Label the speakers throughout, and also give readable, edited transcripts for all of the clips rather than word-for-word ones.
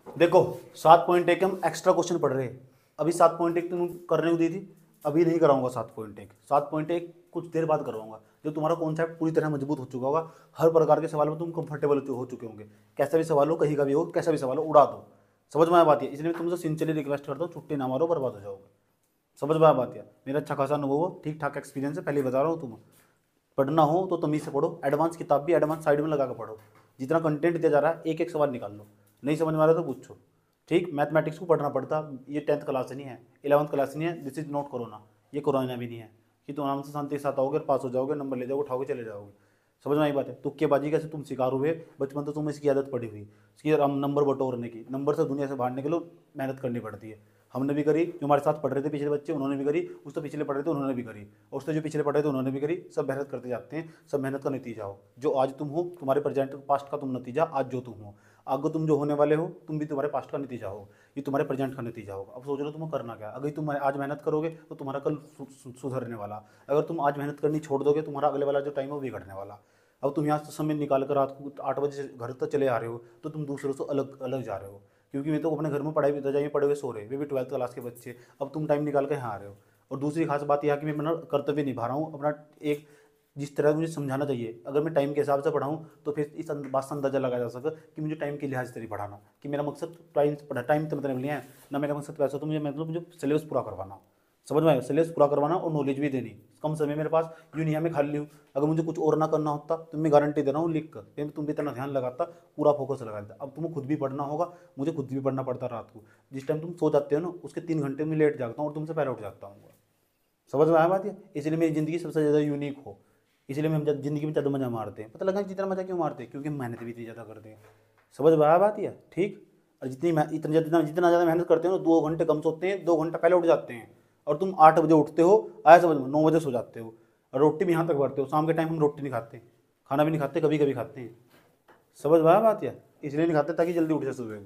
Speaker 1: देखो 7.1 हम extra question पढ़ रहे हैं। अभी 7.1 तुम करने को दी थी, अभी नहीं कराऊंगा 7.1। 7.1 कुछ देर बाद करवाऊंगा, जब तुम्हारा कॉन्सेप्ट पूरी तरह मजबूत हो चुका होगा। हर प्रकार के सवाल में तुम कंफर्टेबल हो चुके होंगे। कैसा भी सवाल हो, कहीं का भी हो, कैसा भी सवाल हो, उड़ा दो। समझ में आया बात है? इसलिए तुमसे सिंसियरली रिक्वेस्ट करता हूँ, छुट्टी ना मारो, बर्बाद हो जाओगे। समझ में आया बात है? मेरा अच्छा खासा अनुभव हो, ठीक ठाक एक्सपीरियंस है, पहले बता रहा हूँ। तुम पढ़ना हो तो तमीज से पढ़ो। एडवांस किताब भी एडवांस साइड में लगा कर पढ़ो। जितना कंटेंट दिया जा रहा है एक एक सवाल निकाल लो। नहीं समझ में आ रहा तो पूछो। ठीक, मैथमेटिक्स को पढ़ना पड़ता। ये 10th क्लास से नहीं है, 11th क्लास से नहीं है। दिस इज नॉट कोरोना, ये कोरोना भी नहीं है कि तुम आराम से शांति के साथ आओगे, पास हो जाओगे, नंबर ले जाओगे, उठाओगे, चले जाओगे। समझ में आई बात है? तुक्केबाजी कैसे तुम शिकार हुए, बचपन तो तुम्हें इसकी आदत पड़ी हुई, इसकी नंबर बटोरने की। नंबर से दुनिया से बाहर निकलो, मेहनत करनी पड़ती है। हमने भी करी, जो हमारे साथ पढ़ रहे थे पिछले बच्चे उन्होंने भी करी, उससे पिछले पढ़ रहे थे उन्होंने भी करी, और उससे जो पिछले पढ़ रहे थे उन्होंने भी करी। सब मेहनत करते जाते हैं, सब मेहनत का नतीजा हो। जो आज तुम हो, तुम्हारे प्रेजेंट पास्ट का तुम नतीजा आज जो तुम हो। आगे तुम जो होने वाले हो, तुम भी तुम्हारे पास्ट का नतीजा हो। ये तुम्हारे प्रेजेंट का नतीजा होगा। अब सोच लो तुम्हें करना क्या है। अगर तुम आज मेहनत करोगे तो तुम्हारा कल सुधरने वाला। अगर तुम आज मेहनत करनी छोड़ दोगे, तुम्हारा अगले वाला जो टाइम है वो बिगड़ने वाला। अब तुम यहाँ से समय निकाल कर रात को 8 बजे घर तक चले आ रहे हो, तो तुम दूसरों से अलग अलग जा रहे हो। क्योंकि मैं तो अपने घर में पढ़ाई भी जाइए, पढ़े हुए सो रहे, वे भी 12th क्लास के बच्चे। अब तुम टाइम निकाल कर यहाँ आ रहे हो। और दूसरी खास बात यह है कि मैं अपना कर्तव्य निभा रहा हूँ अपना। एक जिस तरह मुझे समझाना चाहिए, अगर मैं टाइम के हिसाब से पढ़ाऊँ तो फिर इस बात से अंदाजा लगाया जा सके कि मुझे टाइम के लिहाज से नहीं पढ़ाना, कि मेरा मकसद टाइम तो मतलब नहीं है ना, मेरा मकसद पैसा। तो मुझे सिलेबस पूरा करवाना। समझ में आया? सिलेबस पूरा करवाना और नॉलेज भी देनी। कम समय मेरे पास यूँ नहीं है मैं खाली हूँ। अगर मुझे कुछ और ना करना होता तो मैं गारंटी दे रहा हूँ लिख कर, फिर तुम भी इतना ध्यान लगाता, पूरा फोकस लगा देता। अब तुम्हें खुद भी पढ़ना होगा, मुझे खुद भी पढ़ना पड़ता रात को। जिस टाइम तुम सो जाते हो ना, उसके 3 घंटे में लेट जागता हूँ और तुमसे पहले उठ जाता हूँ। समझ में आया बात है? इसलिए मेरी ज़िंदगी सबसे ज़्यादा यूनिक हो। इसलिए हम ज़िंदगी में ज़्यादा मज़ा मारते हैं। पता लगा जितना मज़ा क्यों मारते हैं? क्योंकि हम मेहनत भी इतनी ज़्यादा करते हैं। समझ में आया बात है? ठीक। और जितना ज़्यादा मेहनत करते हो ना, 2 घंटे कम सोते हैं, 2 घंटा पहले उठ जाते हैं। और तुम 8 बजे उठते हो, आया समझ में? 9 बजे सो जाते हो। और रोटी भी यहाँ तक भरते हो। शाम के टाइम हम रोटी नहीं खाते, खाना भी नहीं खाते, कभी कभी खाते हैं। समझ में आया बात है? इसलिए नहीं खाते ताकि जल्दी उठ जाए सुबह को।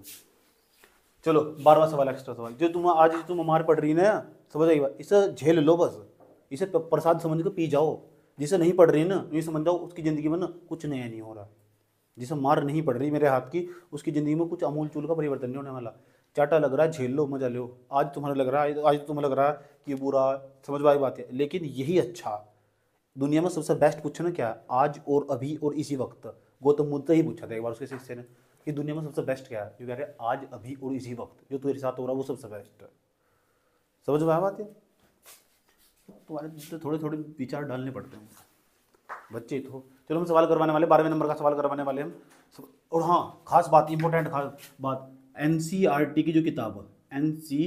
Speaker 1: चलो 12वां सवाल, एक्स्ट्रा सवाल जो तुम आज तुम हमारे पढ़ रही ना, समझ आई बात? इसे झेल लो बस, इसे प्रसाद समझ के पी जाओ। जिसे नहीं पढ़ रही ना, ये समझ जाओ उसकी ज़िंदगी में ना कुछ नया नहीं हो रहा। जिसे मार नहीं पड़ रही मेरे हाथ की, उसकी ज़िंदगी में कुछ अमूल चूल का परिवर्तन नहीं होने वाला। चाटा लग रहा है, झेल लो, मजा लो। आज तुम्हारा लग रहा है, आज तुम्हें लग रहा है कि ये बुरा। समझ वाली बात है, लेकिन यही अच्छा। दुनिया में सबसे बेस्ट पूछो ना क्या है? आज और अभी और इसी वक्त। गौतम बुद्ध से ही पूछा था एक बार उसके शिष्य ने कि दुनिया में सबसे बेस्ट क्या है? जो कह रहे आज अभी और इसी वक्त, जो तुम्हारे साथ हो रहा है वो सबसे बेस्ट है। समझ में आया बात है? तुम्हारे तो थोड़े थोड़े विचार डालने पड़ते हैं, बच्चे तो। चलो हम सवाल करवाने वाले, 12वें नंबर का सवाल करवाने वाले हम। और हाँ, खास बात, इंपॉर्टेंट खास बात, एनसीईआरटी की जो किताब है,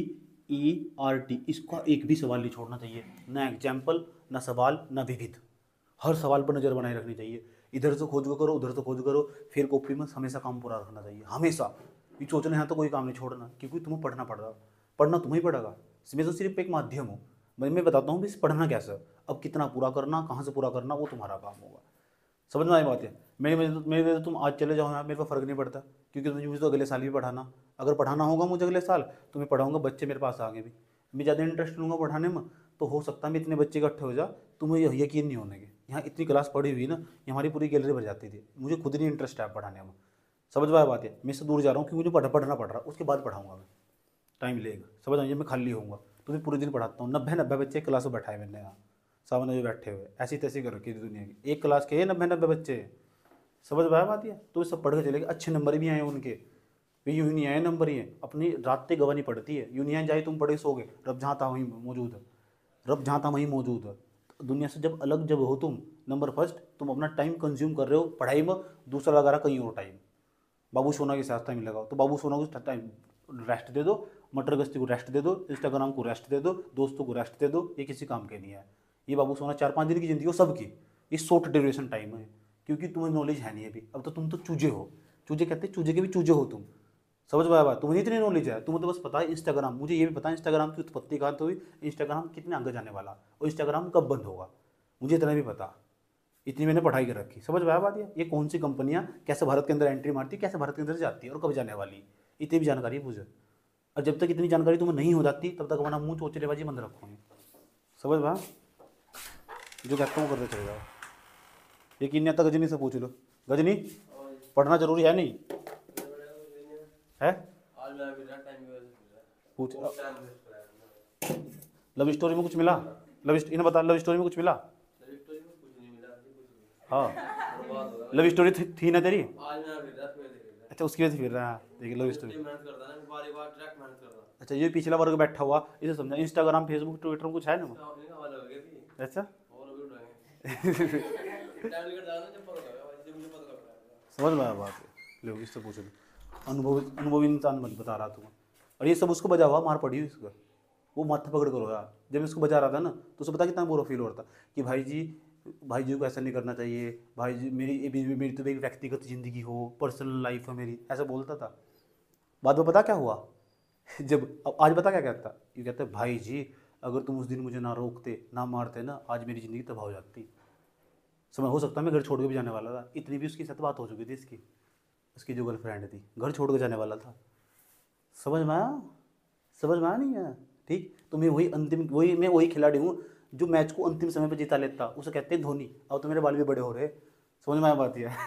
Speaker 1: एनसीईआरटी, इसका एक भी सवाल नहीं छोड़ना चाहिए। ना एग्जाम्पल, ना सवाल, ना विविध। हर सवाल पर नज़र बनाए रखनी चाहिए। इधर से खोज करो, उधर से खोज करो, फिर कॉपी में हमेशा काम पूरा रखना चाहिए। हमेशा ये सोचना यहाँ तो कोई काम नहीं छोड़ना, क्योंकि तुम्हें पढ़ना पड़ रहा। पढ़ना तुम्हें ही पड़ेगा। इसमें तो सिर्फ एक माध्यम हो। मैं बताता हूँ कि इस पढ़ना कैसे। अब कितना पूरा करना, कहाँ से पूरा करना, वो तुम्हारा काम होगा। समझ में आई बात है? मेरे तो तुम आज चले जाओ यहाँ, मेरे को फ़र्क नहीं पड़ता, क्योंकि मुझे तो अगले साल भी पढ़ाना। अगर पढ़ाना होगा मुझे अगले साल तो मैं पढ़ाऊँगा, बच्चे मेरे पास आगे भी। मैं ज़्यादा इंटरेस्ट लूँगा पढ़ाने में, तो हो सकता है मैं इतने बच्चे इकट्ठे हो जा, तुम्हें यकीन नहीं होने के। यहाँ इतनी क्लास पढ़ी हुई ना, ये हमारी पूरी गैलरी भर जाती थी। मुझे खुद नहीं इंटरेस्ट है पढ़ाने में। समझ में आया बात है? मैं इससे दूर जा रहा हूँ क्योंकि मुझे पढ़ना पड़ रहा है। उसके बाद पढ़ाऊँगा मैं, टाइम लेगा। समझ आइए, मैं खाली होऊंगा तो मैं पूरे दिन पढ़ाता हूँ। 90 बच्चे क्लास में बैठाए मैंने यहाँ, सामने जो बैठे हुए, ऐसी तैसी कर रखी थी दुनिया की। एक क्लास के 90 बच्चे। समझ में आया बात है? तो ये सब पढ़ के चलेगा। अच्छे नंबर भी आए उनके, वे यूँ ही नहीं आए नंबर ही है, अपनी रातें गंवानी पड़ती है। यूँ नहीं आए जाए तुम पढ़े सोगे, रब जहाँ था वहीं मौजूद है। रब जहाँ था वहीं मौजूद है। तो दुनिया से जब अलग जब हो तुम, नंबर फर्स्ट, तुम अपना टाइम कंज्यूम कर रहे हो पढ़ाई में, दूसरा लगा रहा कहीं और टाइम। बाबू सोना के साथ टाइम लगाओ, तो बाबू सोना को टाइम रेस्ट दे दो, मटर गश्ती को रेस्ट दे दो, इंस्टाग्राम को रेस्ट दे दो, दोस्तों को रेस्ट दे दो। ये किसी काम के नहीं है। ये बाबू सोना 4-5 दिन की ज़िंदगी हो सबकी, ये शॉर्ट ड्यूरेशन टाइम है। क्योंकि तुम्हें नॉलेज है नहीं अभी। अब तो तुम तो चूजे हो। चूजे कहते हैं, चूजे के भी चूजे हो तुम। समझ में आया बात? तुम्हें इतनी नॉलेज है, तुम्हें तो बस पता है इंस्टाग्राम। मुझे ये भी पता है इंस्टाग्राम की उत्पत्ति कहाँ से हुई, इंस्टाग्राम कितने आगे जाने वाला, और इंस्टाग्राम कब बंद होगा, मुझे इतना भी पता। इतनी मैंने पढ़ाई कर रखी। समझ में आया बात? ये कौन सी कंपनियां कैसे भारत के अंदर एंट्री मारती, कैसे भारत के अंदर जाती है और कब जाने वाली, इतनी भी जानकारी है मुझे। और जब तक इतनी जानकारी तुम्हें नहीं हो जाती, तब तक अपना मुंह चोचलेबाजी बंद रखोगे। समझ में? जो कहता हूँ करते चले जाओ। यकीन नहीं आता गजनी से पूछ लो। गजनी, पढ़ना जरूरी है नहीं है?
Speaker 2: मेरा भी रहा टाइम की वजह से फिर रहा
Speaker 1: पूछ।
Speaker 2: बहुत टाइम वेस्ट कराया
Speaker 1: लव स्टोरी में कुछ मिला? इन्हें बता, लव स्टोरी में कुछ मिला?
Speaker 2: लव स्टोरी में कुछ नहीं मिला जी, कुछ नहीं
Speaker 1: हाँ,
Speaker 2: बर्बाद हो गया
Speaker 1: लव स्टोरी थी ना तेरी?
Speaker 2: आज मेरा फिर रहा फिर रहा
Speaker 1: अच्छा, उसकी वजह से फिर रहा है। देखिए लव स्टोरी।
Speaker 2: इतनी मेहनत करता ना बारी बार ट्रैक मेहनत करता
Speaker 1: अच्छा, ये पिछला वर्ग बैठा हुआ, इसे समझा। इंस्टाग्राम, फेसबुक, ट्विटर में कुछ है ना?
Speaker 2: अपने का वाला हो गया थी
Speaker 1: अच्छा।
Speaker 2: और अभी उठाएंगे टाइम लेकर जाना जब पता लगा जब मुझे पता लगा
Speaker 1: समझ में आया बात है। लो, इससे पूछो। अनुभवी इंसान बन बता रहा तुम्हें। और ये सब उसको बजा हुआ, मार पड़ी हुई इसका। वो माथा पकड़ कर रोया जब मैं उसको बजा रहा था ना, तो उसे पता कितना बुरा फील हो रहा था कि भाई जी को ऐसा नहीं करना चाहिए, भाई जी मेरी तो एक व्यक्तिगत ज़िंदगी हो, पर्सनल लाइफ है मेरी, ऐसा बोलता था। बाद में पता क्या हुआ जब अब आज पता क्या कहता, ये कहता है भाई जी अगर तुम उस दिन मुझे ना रोकते ना मारते ना, आज मेरी ज़िंदगी तबाह हो जाती। समय हो सकता है मैं घर छोड़ के भी जाने वाला था। इतनी भी उसके साथ बात हो चुकी थी इसकी, उसकी जो गर्लफ्रेंड थी, घर छोड़ के जाने वाला था। समझ में आया? समझ में आया नहीं है? ठीक। तो मैं वही खिलाड़ी हूँ जो मैच को अंतिम समय पे जिता लेता, उसे कहते हैं धोनी। अब तो मेरे बाल भी बड़े हो रहे। समझ में आया बात है?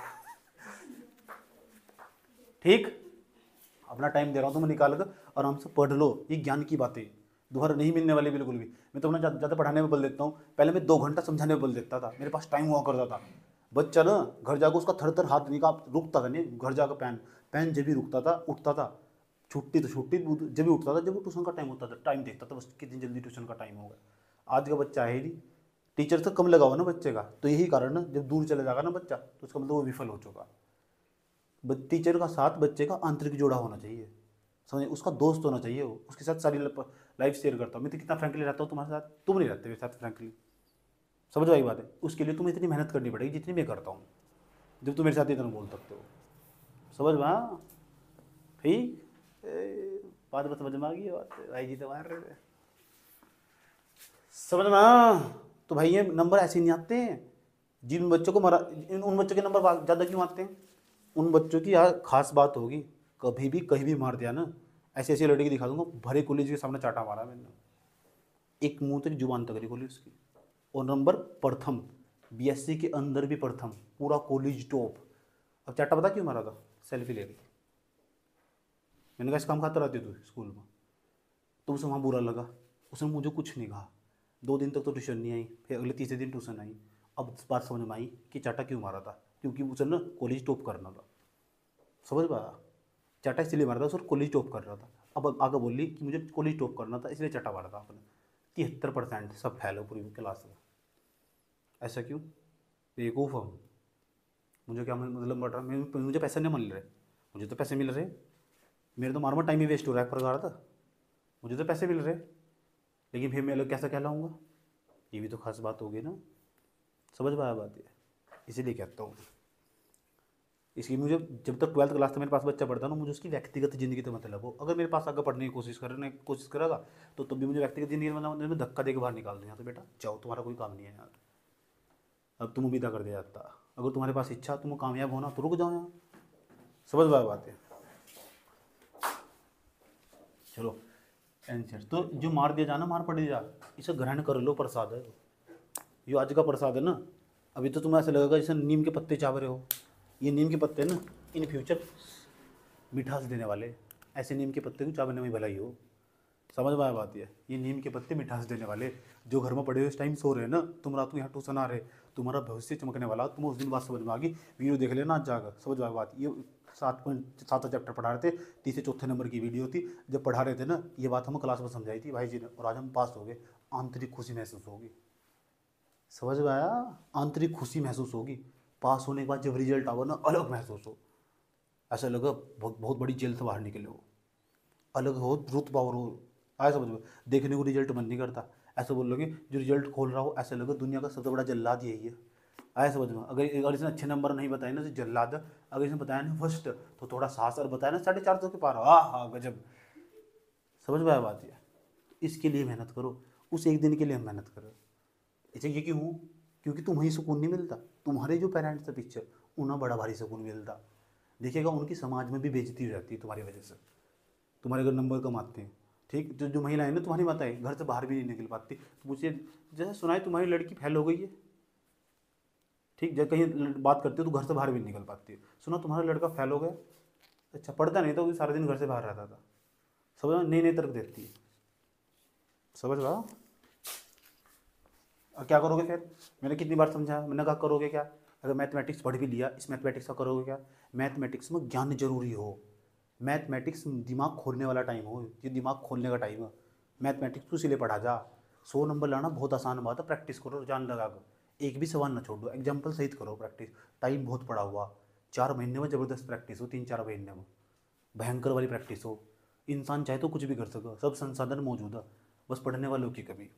Speaker 1: ठीक। अपना टाइम दे रहा हूँ, तुम निकाल कर आराम से पढ़ लो, ये ज्ञान की बातें दोबारा नहीं मिलने वाली बिल्कुल भी। मैं तो अपना ज़्यादा पढ़ाने में बल देता हूँ। पहले मैं 2 घंटा समझाने में बल देता था, मेरे पास टाइम हुआ करता था। बच्चा ना घर जाकर उसका थर थर हाथ निकाल रुकता था नहीं, घर जाकर पेन जब भी रुकता था, उठता था। छुट्टी तो छुट्टी जब भी उठता था जब वो ट्यूशन का टाइम होता था, टाइम देखता था बस कितनी जल्दी ट्यूशन का टाइम होगा। आज का बच्चा है ही नहीं। टीचर से कम लगा हुआ ना बच्चे का, तो यही कारण ना, जब दूर चले जाएगा ना बच्चा तो उसका मतलब वो विफल हो चुका। टीचर का साथ बच्चे का आंतरिक जोड़ा होना चाहिए, समझे? उसका दोस्त होना चाहिए, वो उसके साथ सारी लाइफ शेयर करता हूँ। मैं तो कितना फ्रैंकली रहता हूँ तुम्हारे साथ, तुम नहीं रहते मेरे साथ फ्रैंकली। समझ आई बात है? उसके लिए तुम्हें इतनी मेहनत करनी पड़ेगी जितनी मैं करता हूँ, जब तुम मेरे साथ इतना बोल सकते हो। समझ में आया? ठीक। बात बस समझ में आ गई है बात, भाई जी तो मार रहे थे। समझ में आया? तो भाई ये नंबर ऐसे नहीं आते हैं। जिन बच्चों को मारा, उन बच्चों के नंबर ज़्यादा क्यों आते हैं? उन बच्चों की यार खास बात होगी, कभी भी कहीं भी मार दिया ना, ऐसी ऐसी लड़की दिखा दूंगा, भरे कॉलेज के सामने चाटा मारा मैंने, एक मुंह तक जुबान तक खोली उसकी। और नंबर प्रथम, बीएससी के अंदर भी प्रथम, पूरा कॉलेज टॉप। अब चाटा पता क्यों मारा था? सेल्फी ले रही थी। मैंने कहा इस काम खाता रहती तू स्कूल में, तो उसे वहाँ बुरा लगा, उसने मुझे कुछ नहीं कहा। 2 दिन तक तो ट्यूशन नहीं आई, फिर अगले तीसरे दिन ट्यूशन आई। अब बात समझ में आई कि चाटा क्यों मारा था, क्योंकि उसे ना कॉलेज टॉप करना था। समझ पाया? चाटा इसलिए मारा था, उसे कॉलेज टॉप कर रहा था। अब आगे बोली कि मुझे कॉलेज टॉप करना था इसलिए चाटा मारा था आपने। 73% सब फेल हो पूरी क्लास में। ऐसा क्यों? बेवकूफ़ हूँ। मुझे क्या मतलब बढ़ रहा, मुझे पैसे नहीं मिल रहे, मुझे तो पैसे मिल रहे, मेरे तो मार टाइम ही वेस्ट हो रहा है एक प्रकार था। मुझे तो पैसे मिल रहे, लेकिन फिर मैं लोग कैसा कहलाऊँगा? ये भी तो खास बात होगी ना। समझ पाया बात है? इसीलिए कहता हूँ, इसलिए मुझे जब तक 12th क्लास तक मेरे पास बच्चा पढ़ता ना, मुझे उसकी व्यक्तिगत ज़िंदगी तो मतलब हो। अगर मेरे पास आगे पढ़ने की कोशिश करेगा तो तब भी मुझे व्यक्तिगत ज़िंदगी में धक्का दे के बाहर निकाल दूँगा। तो बेटा जाओ, तुम्हारा कोई काम नहीं है यार। अब तुम उम्मीदा कर दिया जाता, अगर तुम्हारे पास इच्छा तुम कामयाब होना तो रुक जाओ यहाँ। समझ पाया बात है? चलो आंसर तो जो मार दिया जाना, मार पड़ जा, इसे ग्रहण कर लो, प्रसाद है ये, आज का प्रसाद है ना। अभी तो तुम्हें ऐसा लगेगा जैसे नीम के पत्ते चाव रहे हो। ये नीम के पत्ते ना इन फ्यूचर मिठास देने वाले, ऐसे नीम के पत्ते को चावने में भलाई हो। समझ में आया बात? ये नीम के पत्ते मिठास देने वाले, जो घर में पड़े हुए इस टाइम सो रहे हैं ना, तुम रात को यहाँ ट्यूशन आ रहे, तुम्हारा भविष्य चमकने वाला। तुम उस दिन बात समझ में आ गई, वीडियो देख लेना आज जाकर, समझ में आया बात। ये 7.7 चैप्टर पढ़ा रहे थे, तीसरे चौथे नंबर की वीडियो थी। जब पढ़ा रहे थे ना, ये बात हम क्लास में समझाई थी भाई जी ने, और आज हम पास हो गए। आंतरिक खुशी महसूस होगी। समझ में आया? आंतरिक खुशी महसूस होगी। पास होने के बाद जब रिजल्ट आओ ना, अलग महसूस हो, ऐसा लगा बहुत बहुत बड़ी जेल से बाहर निकले हो, अलग हो, रुतबा और हो। आया समझ में? देखने को रिजल्ट मन नहीं करता, ऐसा बोल लोगे जो रिजल्ट खोल रहा हो, ऐसा लगे दुनिया का सबसे बड़ा जल्लाद यही है। आया समझ में? अगर इसने अच्छे नंबर नहीं बताए ना तो जल्लाद, अगर इसने बताया ना फर्स्ट तो थोड़ा साहस, और बताया ना 450 के पार, हाँ गजब। समझ में आया बात? है इसके लिए मेहनत करो, उस एक दिन के लिए हम मेहनत करो। इसे ये क्यों? क्योंकि तुम्हें सुकून नहीं मिलता, तुम्हारे जो पेरेंट्स है पीछे उन्हें बड़ा भारी सुकून मिलता। देखिएगा उनकी समाज में भी बेइज्जती हो जाती है तुम्हारी वजह से, तुम्हारे अगर नंबर कम आते हैं। ठीक। जो महिलाएं ना, तुम्हारी माताएं घर से बाहर भी नहीं निकल पाती, तो मुझे जैसे सुनाए तुम्हारी लड़की फेल हो गई है, ठीक, जब कहीं बात करती हो तो घर से बाहर भी नहीं निकल पाती है। सुना तुम्हारा लड़का फेल हो गया, अच्छा पढ़ता नहीं था, वो सारा दिन घर से बाहर रहता था, समझ, नए नए तर्क देती है। समझ रहा? अब क्या करोगे फिर? मैंने कितनी बार समझाया, मैंने कहा करोगे क्या? अगर मैथमेटिक्स पढ़ भी लिया, इस मैथमेटिक्स का करोगे क्या? मैथमेटिक्स में ज्ञान जरूरी हो। मैथमेटिक्स दिमाग खोलने वाला टाइम हो, ये दिमाग खोलने का टाइम है। मैथमेटिक्स तू इसीलिए पढ़ा जा। 100 नंबर लाना बहुत आसान बात है, प्रैक्टिस करो जान लगा कर, एक भी सवाल ना छोड़ दो, एग्जाम्पल सहित करो प्रैक्टिस। टाइम बहुत पड़ा हुआ, 4 महीने में ज़बरदस्त प्रैक्टिस हो, 3-4 महीने में भयंकर वाली प्रैक्टिस हो। इंसान चाहे तो कुछ भी कर सके, सब संसाधन मौजूद है, बस पढ़ने वालों की कमी।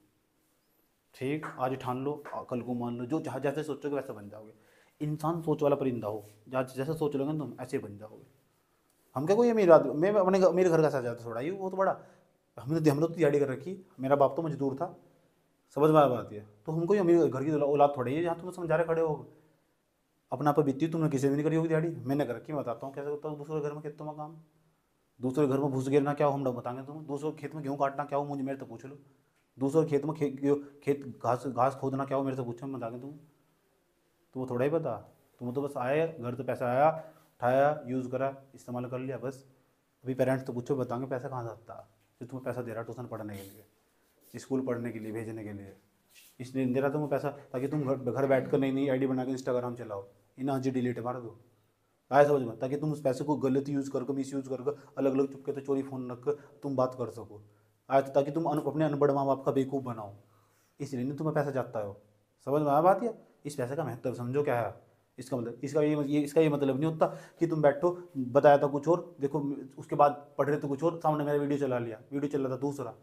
Speaker 1: ठीक, आज ठान लो, कल को मान लो, जो जहाँ जैसे सोचोगे वैसे बन जाओगे। इंसान सोच वाला परिंदा हो, जहाँ जैसे सोच लोगे तुम ऐसे बन जाओगे। हम क्या कोई अमीर आदमी, मैं अपने मेरे घर का सजा थोड़ा ही वो तो बड़ा, हमने तो दिहाड़ी कर रखी, मेरा बाप तो मजदूर था। समझ में बात है? तो हमको अमीर घर की औलाद थोड़ी है जहाँ तुम समझा रहे खड़े हो। अपना पर बीती तुमने किसी भी नहीं करी होगी दिहाड़ी, मैंने कर रखी। मैं बताता हूँ कैसे होता है दूसरे घर में खेतों में काम। दूसरे घर में घुस गिरना क्या हो हम लोग बताएंगे तुम्हें, दूसरे खेत में गेहूँ काटना क्या हो मुझे मेरे से पूछ लो। दूसरे खेत में खेत घास घास खोदना क्या हो मेरे से पूछो, मैं बताएंगे तुम्हें थोड़ा ही पता। तुम्हें तो बस आए घर तो पैसा आया, उठाया, यूज़ करा, इस्तेमाल कर लिया बस। अभी पेरेंट्स तो पूछो बताएंगे पैसा कहाँ से आता है, जो तुम्हें पैसा दे रहा है ट्यूशन पढ़ने के लिए, स्कूल पढ़ने के लिए भेजने के लिए, इसलिए दे रहा तुम्हें पैसा ताकि तुम घर बैठ कर नई नई आईडी बना के इंस्टाग्राम चलाओ, इन आज डिलीट मार दो। आया समझ में? ताकि तुम उस पैसे को गलत यूज़ करके, मिस यूज़ करके, अलग अलग चुपके तो चोरी फ़ोन रख कर तुम बात कर सको। आया तो ताकि तुम अपने अनपढ़ माँ बाप का बेवकूफ़ बनाओ, इसलिए नहीं तुम्हें पैसा जाता हो। समझ में आया बात? या इस पैसे का महत्व समझो क्या है। इसका मतलब इसका ये मतलब नहीं होता कि तुम बैठो बताया था कुछ और, देखो उसके बाद पढ़ रहे तो कुछ और, सामने मेरा वीडियो चला लिया, वीडियो चल रहा था दूसरा।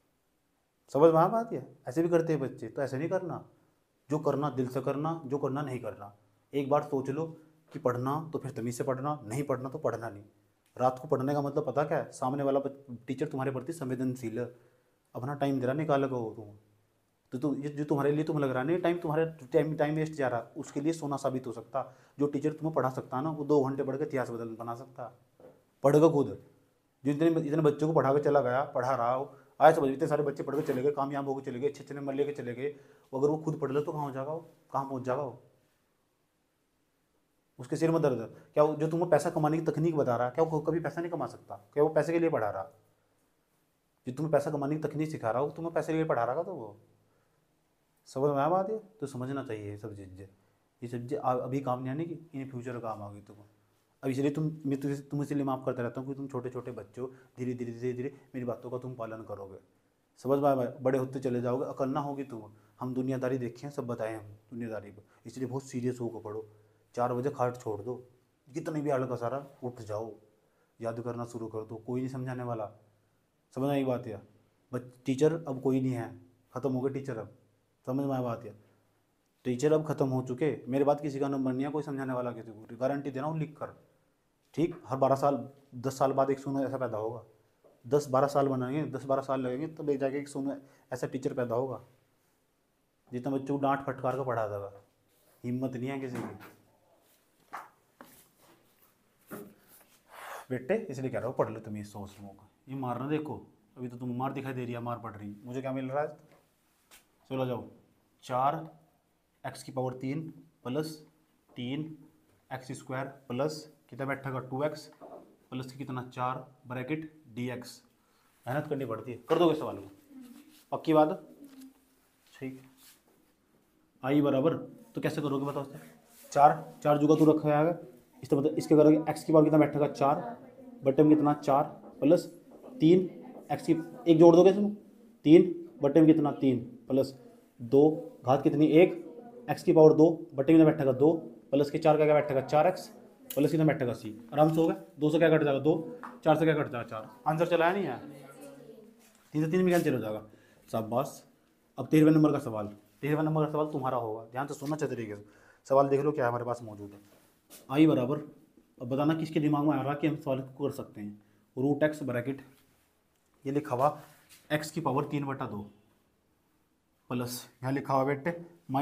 Speaker 1: समझ में आ बात? है ऐसे भी करते हैं बच्चे, तो ऐसे नहीं करना। जो करना दिल से करना, जो करना नहीं करना। एक बार सोच लो कि पढ़ना तो फिर तमीज़ से पढ़ना, नहीं पढ़ना तो पढ़ना नहीं। रात को पढ़ने का मतलब पता क्या है? सामने वाला टीचर तुम्हारे प्रति संवेदनशील है, अपना टाइम दे रहा, निकाल को तुम तो तुम ये जो तुम्हारे लिए तुम्हें लग रहा नहीं टाइम, तुम्हारे टाइम वेस्ट जा रहा, उसके लिए सोना साबित हो सकता। जो टीचर तुम्हें पढ़ा सकता है ना, वो 2 घंटे पढ़ के इतिहास बना सकता। पढ़ के खुद जो इतने बच्चों को पढ़ा के चला गया, पढ़ा रहा हो, आए समझ, इतने सारे बच्चे पढ़ के चले गए, कामयाब होकर चले गए, अच्छे अच्छे नंबर लेके चले गए। अगर वो खुद पढ़ ले तो कहाँ हो जाएगा वो, कहाँ पहुँच जाएगा वो? उसके सिर में दर्द है क्या? जो तुम्हें पैसा कमाने की तकनीक बता रहा है, क्या वो कभी पैसा नहीं कमा सकता? क्या वो पैसे के लिए पढ़ा रहा? जो तुम्हें पैसा कमाने की तकनीक सिखा रहा हो, तुम्हें पैसे के लिए पढ़ा रहा तो वो। समझ में आया बात? है तो समझना चाहिए ये सब चीज़ें। ये सब चीज़ें अभी काम नहीं आने की, इन फ्यूचर काम आ गई तुम्हें। अब इसलिए मैं तुम इसलिए माफ़ करता रहता हूँ कि तुम छोटे छोटे बच्चों, धीरे धीरे धीरे धीरे मेरी बातों का तुम पालन करोगे। समझ में आया? बड़े होते चले जाओगे, अकल ना होगी तुम। हम दुनियादारी देखे हैं, सब बताएं हम दुनियादारी को, इसलिए बहुत सीरियस होकर पढ़ो। 4 बजे खाट छोड़ दो, कितनी भी आड़ का सारा उठ जाओ, याद करना शुरू कर दो, कोई नहीं समझाने वाला। समझ आई बात? या टीचर अब कोई नहीं है, ख़त्म हो गए टीचर अब। समझ में आया बात? या टीचर अब खत्म हो चुके, मेरे बात किसी का नंबर नहीं है कोई समझाने वाला किसी को, गारंटी दे रहा हूँ लिख कर। ठीक, हर 12 साल 10 साल बाद एक सोनू ऐसा पैदा होगा। 10-12 साल बनाएंगे, 10-12 साल लगेंगे तब एक जाके एक सोनू ऐसा टीचर पैदा होगा जितना बच्चों को डांट फटकार कर पढ़ा देगा। हिम्मत नहीं है किसी की बेटे, इसलिए कह रहा हूँ पढ़ लो तुम ये सोच का। ये मारना देखो, अभी तो तुम मार दिखाई दे रही है, मार पड़ रही, मुझे क्या मिल रहा है? चलो जाओ, 4x³ प्लस 3x² प्लस कितना बैठेगा 2x प्लस कितना 4 ब्रैकेट dx। मेहनत करनी पड़ती है, कर दोगे सवाल को, पक्की बात है? ठीक, आई बराबर, तो कैसे करोगे बताओ? 4 जुगा तू रखा है, इसका मतलब इसके करोगे x³ कितना बैठेगा 4 बटे में कितना 4 प्लस 3 x की एक जोड़ दोगे इसमें 3 बटे में कितना 3 प्लस 2 घात कितनी 1 x² 2 बटे में बैठेगा 2 प्लस के 4 का क्या बैठेगा 4x प्लस कितना बैठेगा c। आराम से हो गया, 2 से क्या कट जाएगा 2, 4 से क्या कट जाएगा 4। आंसर चला है नहीं है? 3 से 3 में कैंसिल हो जाएगा। शाबाश। अब 13वें नंबर का सवाल, 13वें नंबर का सवाल तुम्हारा होगा, ध्यान से सुनना अच्छे तरीके से। सवाल देख लो क्या हमारे पास मौजूद है। आई बराबर, अब बताना किसके दिमाग में आ रहा कि हम सवाल को कर सकते हैं। √x ब्रैकेट ये लिखा हुआ x³ 3/2 प्लस यहाँ लिखा हुआ बेटे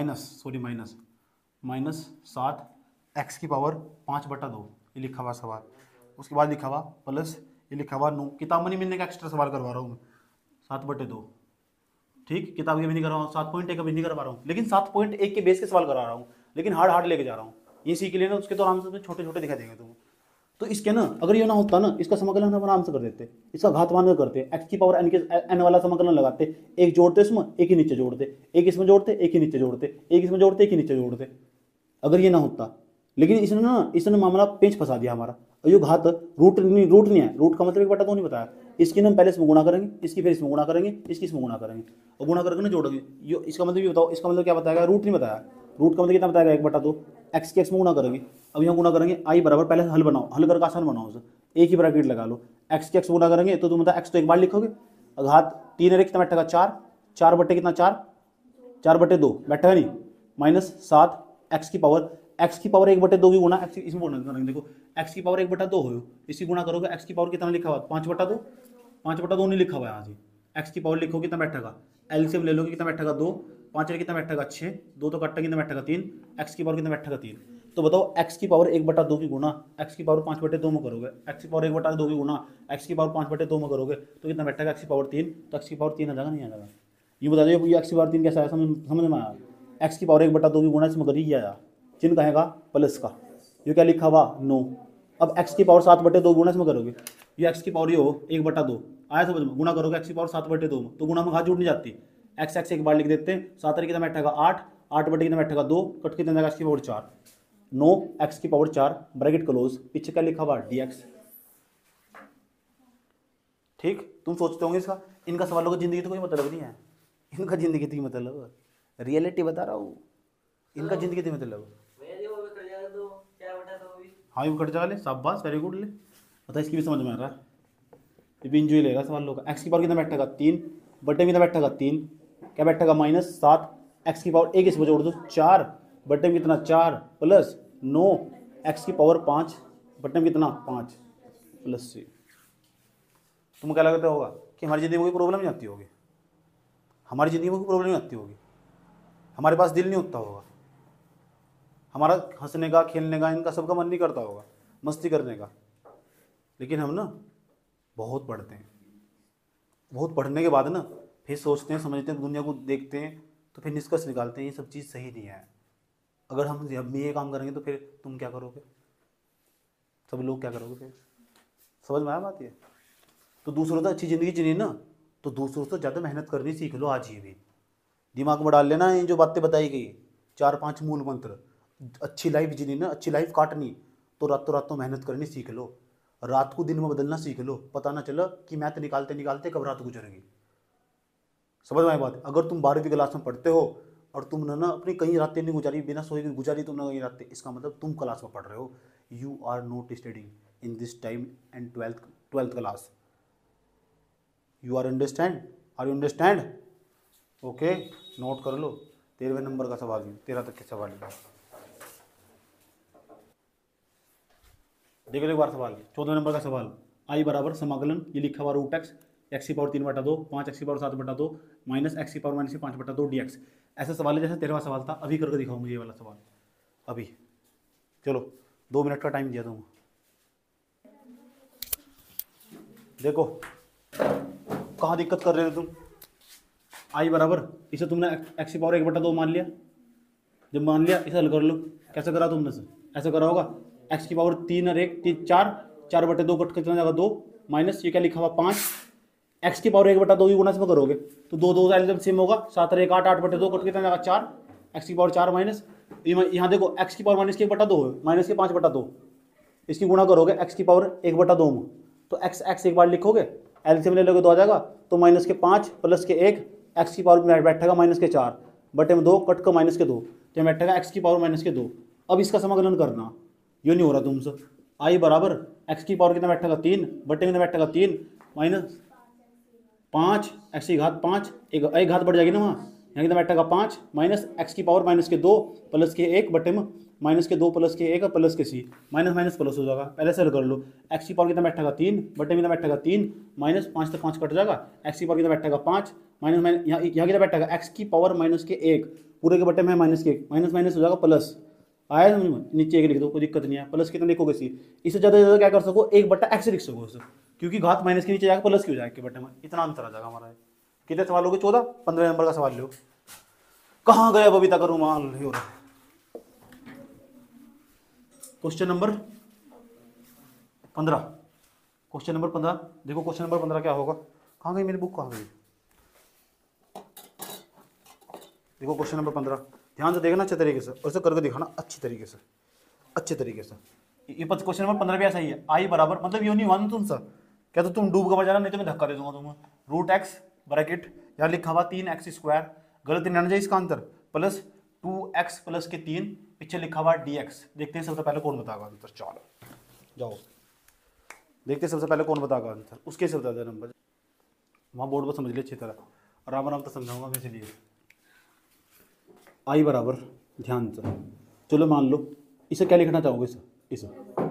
Speaker 1: माइनस 7 x³ 5/2 ये लिखा हुआ सवाल। उसके बाद लिखा हुआ प्लस ये लिखा हुआ 9, किताब में नहीं मिलने का एक्स्ट्रा सवाल करवा रहा हूँ मैं, 7/2। ठीक, किताब के भी नहीं करवा रहा हूँ, 7.1 अभी नहीं करवा रहा हूँ, लेकिन 7.1 के बेस के सवाल करा रहा हूँ, लेकिन हार्ड लेके जा रहा हूँ। ये सीख लेना, उसके तो आराम से छोटे छोटे दिखा देंगे तुम्हें। तो इसके ना अगर ये ना होता ना, इसका समाकलन हम आराम से कर देते, इसका घातमान में करते, एक्स की पावर एन के एन वाला समाकलन लगाते, एक जोड़ते इसमें एक ही नीचे जोड़ते, एक इसमें जोड़ते एक ही नीचे जोड़ते, एक इसमें जोड़ते एक ही नीचे जोड़ते, अगर ये ना होता। लेकिन इसने मामला पेंच फंसा दिया हमारा। और ये घात रूट नहीं है, रूट का मतलब 1/2 नहीं बताया। इसकी ना हम पहले इसमें गुणा करेंगे, इसकी फिर इसमें गुणा करेंगे, इसकी इसमें गुणा करेंगे और गुणा करके ना जोड़ेंगे। ये इसका मतलब ये बताओ, इसका मतलब क्या बताएगा, रूट नहीं बताया। रूट का मतलब कितना बताएगा 1/2, एक्स के एक्स में गुणा करेंगे। अब यहाँ गुणा करेंगे आई बराबर, पहले हल बनाओ, हल करके आसान बनाओ उसे, एक ही ब्रैकेट लगा लो, एक्स के एक्स गुणा करेंगे तो तुम बता एक्स तो एक बार लिखोगे, घात 3 है कितना बैठेगा 4, 4 बटे कितना 4, 4/2 बैठेगा नहीं, -7 एक्स की पावर 1/2 की गुणा एक्स इसमें गुणा करेंगे। देखो एक्स की पावर 1/2 हो, इसी गुणा करोगे, एक्स की पावर कितना लिखा हुआ 5/2, 5/2 नहीं लिखा हुआ है यहाँ से। एक्स की पावर लिखो कितना बैठेगा, एलसीएम ले लोगे कितना बैठेगा 2, 5 में कितना बैठेगा 6, 2 तो कट्टा कितना बैठेगा 3, एक्स की पावर कितना बैठेगा 3। तो बताओ एक्स की पावर 1/2 की गुणा एक्स की पावर 5/2 में करोगे, एक्स की पावर 1/2 की गुणा एक्स की पावर 5/2 में करोगे तो कितना बैठेगा एक्स की पावर 3, तो एक्स की पावर 3 आ जाएगा, नहीं आ जाएगा। ये बता दो ये एक्स की पावर 3 कैसा है, समझ में आया। एक्स की पावर 1/2 की गुणा इसमें करिए आया, चिन्ह कहेगा प्लस का, ये क्या लिखा हुआ 9। अब एक्स की पावर 7/2 गुणा इसमें करोगे, ये एक्स की पावर ये हो 1/2 आया समझ में, गुणा करोगे एक्स की पावर 7/2 में, तो गुणा में घात जुड़ नहीं जाती, एक्स एक्स एक बार लिख देते हैं, 7 कितना बैठेगा 8, 8 बटे कितना बैठेगा 2, कट कितना जाएगा एक्स की पावर 4, 9 एक्स की पावर 4 ब्रैकेट क्लोज, पीछे क्या लिखा हुआ dx। ठीक, तुम सोचते होंगे इसका इनका सवालों की जिंदगी तो कोई मतलब नहीं है, इनका जिंदगी थी मतलब, रियलिटी बता रहा हूँ, इनका जिंदगी थी मतलब। हाँ ये कट जा ले, शाबाश वेरी गुड ले, पता इसकी भी समझ में आ रहा है, ये भी इंजॉय लेगा सवालों का। एक्स की पावर कितना बैठेगा 3 बटे कितना बैठेगा 3, क्या बैठेगा -7 एक्स की पावर एक इसमें जोड़ दो 4 बटे में कितना 4 प्लस 9 एक्स की पावर 5 बटे में कितना 5 प्लस 6। तुम क्या लगता होगा कि हमारी ज़िंदगी में कोई प्रॉब्लम नहीं आती होगी, हमारी ज़िंदगी में कोई प्रॉब्लम नहीं आती होगी, हमारे पास दिल नहीं होता होगा, हमारा हंसने का खेलने का इनका सबका मन नहीं करता होगा, मस्ती करने का। लेकिन हम ना बहुत पढ़ते हैं, बहुत पढ़ने के बाद ना फिर सोचते हैं समझते हैं, दुनिया को देखते हैं तो फिर निष्कर्ष निकालते हैं ये सब चीज़ सही नहीं है। अगर हम जब भी ये काम करेंगे तो फिर तुम क्या करोगे, सब लोग क्या करोगे फिर, समझ में आया बात ये। तो दूसरों से अच्छी ज़िंदगी जीनी ना, तो दूसरों से ज़्यादा मेहनत करनी सीख लो आज ही भी, दिमाग में डाल लेना ये जो बातें बताई गई 4-5 मूल मंत्र। अच्छी लाइफ जीनी ना, अच्छी लाइफ काटनी तो रातों रातों मेहनत करनी सीख लो, रात को दिन में बदलना सीख लो, पता ना चला कि मैथ निकालते निकालते कब रात गुजरेगी। समझ में आई बात। अगर तुम 12वीं क्लास में पढ़ते हो और तुम ना अपनी कई रातें नहीं गुजारी, बिना सोए गुजारी तुमने कई रातें, इसका मतलब तुम क्लास में पढ़ रहे हो, you are not studying in this time and 12th class, you are understand, are you understand, okay note कर लो। 13वें नंबर का सवाल, 13 तक के सवाल देख लो एक बार सवाल। 14वें नंबर का सवाल, आई बराबर समाकलन ये लिखा हुआ रूट एक्स की पावर 3/2 5 एक्स की पावर 7/2 माइनस एक्स की पावर -5/2 dx। ऐसा सवाल है जैसे 13वां सवाल था, अभी करके दिखाओ मुझे ये वाला सवाल अभी। चलो 2 मिनट का टाइम दिया दूँगा। देखो कहाँ दिक्कत कर रहे हो तुम, आई बराबर इसे तुमने एक्स की पावर 1/2 मान लिया, जब मान लिया इसे हल कर लो। कैसे करा तुमने से, ऐसा करा होगा एक्स की पावर 3 और 1 3 4 4/2 कट कितना जाएगा 2 माइनस ये क्या लिखा हुआ 5 एक्स की पावर 1/2 की गुणा इसमें करोगे तो 2 2 एल्सियम सेम होगा 7 और 1 8 8/2 कट कितना जाएगा 4 एक्स की पावर 4 माइनस यहाँ देखो एक्स की पावर माइनस की 1/2 है माइनस के 5/2 इसकी गुणा करोगे एक्स की पावर 1/2 में तो एक्स एक्स एक बार लिखोगे एल्सियम ले लोगे 2 आ जाएगा तो माइनस के 5 प्लस के 1 एक्स की पावर बैठेगा माइनस के 4 बटे में 2 कट का माइनस के 2 तो बैठेगा एक्स की पावर माइनस के 2। अब इसका समाकलन करना, ये नहीं हो रहा तुमसे। आई बराबर एक्स की पावर कितना बैठेगा 3 बटे में बैठेगा 3 माइनस 5 एक्स की घात 5 एक घात बढ़ जाएगी ना वहाँ, यहाँ कितना बैठेगा 5 माइनस एक्स की पावर माइनस के 2 प्लस के 1 बटे में माइनस के 2 प्लस के 1 प्लस के सी माइनस माइनस प्लस हो जाएगा। पहले से हल कर लो, एक्स की पावर कितना बैठेगा 3 बटे में कितना बैठेगा 3 माइनस 5 तक 5 कट जाएगा, एक्स की पावर कितना बैठेगा 5 माइनस यहाँ कितना बैठेगा एक्स की पावर माइनस के 1 पूरे के बटे में माइनस के 1 माइनस माइनस हो जाएगा प्लस। आया समझ में, नीचे 1 लिख दो कोई दिक्कत नहीं है, प्लस कितना लिखोगे सी, इससे ज़्यादा क्या कर सको 1/x लिख सको उससे, क्योंकि घात माइनस के नीचे जाएगा प्लस की हो जाएगा के बटे में, इतना अंतर आ जाएगा हमारा। कितने सवाल हो गए 14, 15 नंबर का सवाल लो। कहाँ गया बबीता का रुमाल, हो रहा क्वेश्चन नंबर 15, क्वेश्चन नंबर 15। देखो क्वेश्चन नंबर 15 क्या होगा। कहाँ गई मेरी बुक, कहाँ गई? देखो क्वेश्चन नंबर 15, ध्यान से देखना अच्छे तरीके से, और इसे करके दिखाना अच्छी तरीके से, अच्छे तरीके से। ये क्वेश्चन नंबर 15 भी ऐसा ही है। आई बराबर, मतलब ये नहीं वन तुम सर क्या तो तुम डूब कर बजाना, नहीं तो मैं धक्का दे दूंगा तुम्हें। रूट एक्स ब्रैकेट, यहाँ लिखा हुआ 3x², गलत नहीं आना चाहिए इसका आंसर, प्लस 2x प्लस के 3, पीछे लिखा हुआ dx। देखते हैं सबसे पहले कौन बताएगा आंसर। चलो जाओ देखते हैं सबसे पहले कौन बताएगा आंसर, उसके से बता दे नंबर। वहाँ बोर्ड पर समझ लिया अच्छी तरह, आराम आराम तो समझाऊंगा मैं इसलिए। आई बराबर, ध्यान से चलो मान लो, इसे क्या लिखना चाहोगे? इसे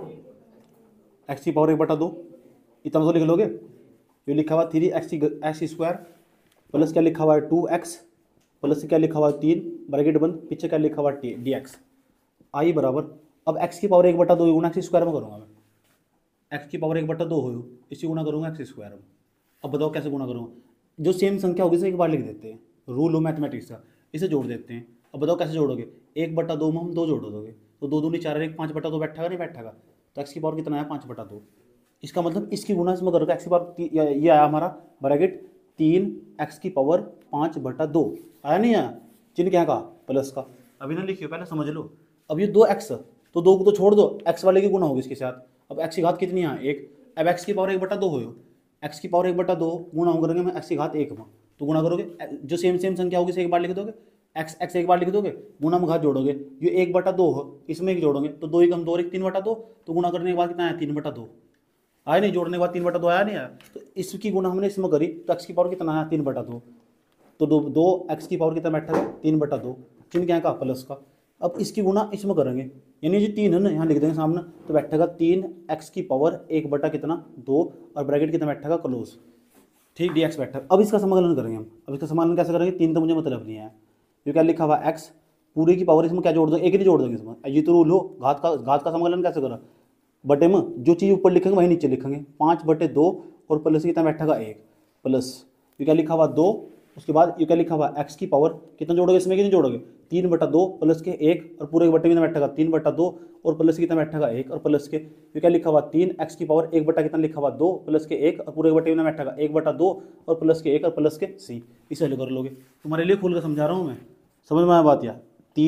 Speaker 1: एक्स की पावर 1/2, इतना तो लिख लोगे। ये लिखा हुआ 3x² प्लस क्या लिखा हुआ है 2x प्लस क्या लिखा हुआ है 3 ब्रैकेट बंद, पीछे क्या लिखा हुआ है dx। आई बराबर, अब x की पावर 1/2 गुना x² में करूँगा मैं। x की पावर 1/2 हो, इसी गुना करूँगा x²। में अब बताओ कैसे गुना करूँगा? जो सेम संख्या होगी इसे एक बार लिख देते हैं, रूल हो मैथमेटिक्स का, इसे जोड़ देते हैं। अब बताओ कैसे जोड़ोगे? 1/2 में हम 2 जोड़ दोगे तो 2 दूनी 4 1 5/2 बैठेगा नहीं बैठेगा, तो x की पावर कितना है 5/2। इसका मतलब इसकी गुना इसमें करोगे, x की पावर ये आया हमारा ब्रैकेट 3x की पावर 5/2 आया नहीं आया, चिन्ह क्या का प्लस का। अभी ना लिखियो, पहले समझ लो। अब ये 2x तो 2 को तो छोड़ दो, x वाले की गुना होगी इसके साथ। अब x की घात कितनी है 1, अब x की पावर 1/2 हो, x की पावर 1/2 गुना करेंगे मैं x की घात 1 में, तो गुना करोगे जो सेम संख्या होगी इसे एक बार लिख दोगे, x एक बार लिख दोगे, गुना में घात जोड़ोगे, ये 1/2 हो, इसमें एक जोड़ोगे तो 2 1 2 3/2, तो गुना करने के बाद कितना आया 3/2 आया नहीं, जोड़ने के बाद 3/2 आया नहीं आया, तो इसकी गुना हमने इसमें करी तो x की पावर कितना आया 3/2, तो 2 x की पावर कितना बैठा 3/2, चिन्ह क्या का प्लस का। अब इसकी गुना इसमें करेंगे, यानी जो 3 है ना यहाँ लिख देंगे सामने, तो बैठेगा 3x की पावर 1 कितना 2 और ब्रैकेट कितना बैठेगा क्लोज, ठीक dx बैठा। अब इसका समाकलन करेंगे हम। अब इसका समाकलन कैसे करेंगे? 3 तो मुझे मतलब नहीं है, ये क्या लिखा हुआ x पूरी की पावर, इसमें क्या जोड़ दो, एक ही जोड़ देंगे इसमें, ये तो रूल हो। घात का समाकलन कैसे करा? बटे में जो चीज़ ऊपर लिखेंगे वही नीचे लिखेंगे, 5/2 और प्लस कितना बैठेगा 1 प्लस ये क्या लिखा हुआ 2, उसके बाद ये क्या लिखा हुआ x की पावर कितना जोड़ोगे इसमें, कितनी जोड़ोगे 3/2 प्लस के 1 और पूरे के बटे कितना बैठेगा 3/2 और प्लस कितना बैठेगा 1 और प्लस के ये क्या लिखा हुआ 3x की पावर 1 कितना लिखा हुआ 2 प्लस के 1 और पूरे के बटे कितना बैठेगा 1/2 और प्लस के 1 और प्लस के c। इसे हल कर लोगे, तुम्हारे लिए खोल कर समझा रहा हूँ मैं, समझ में आया बात? या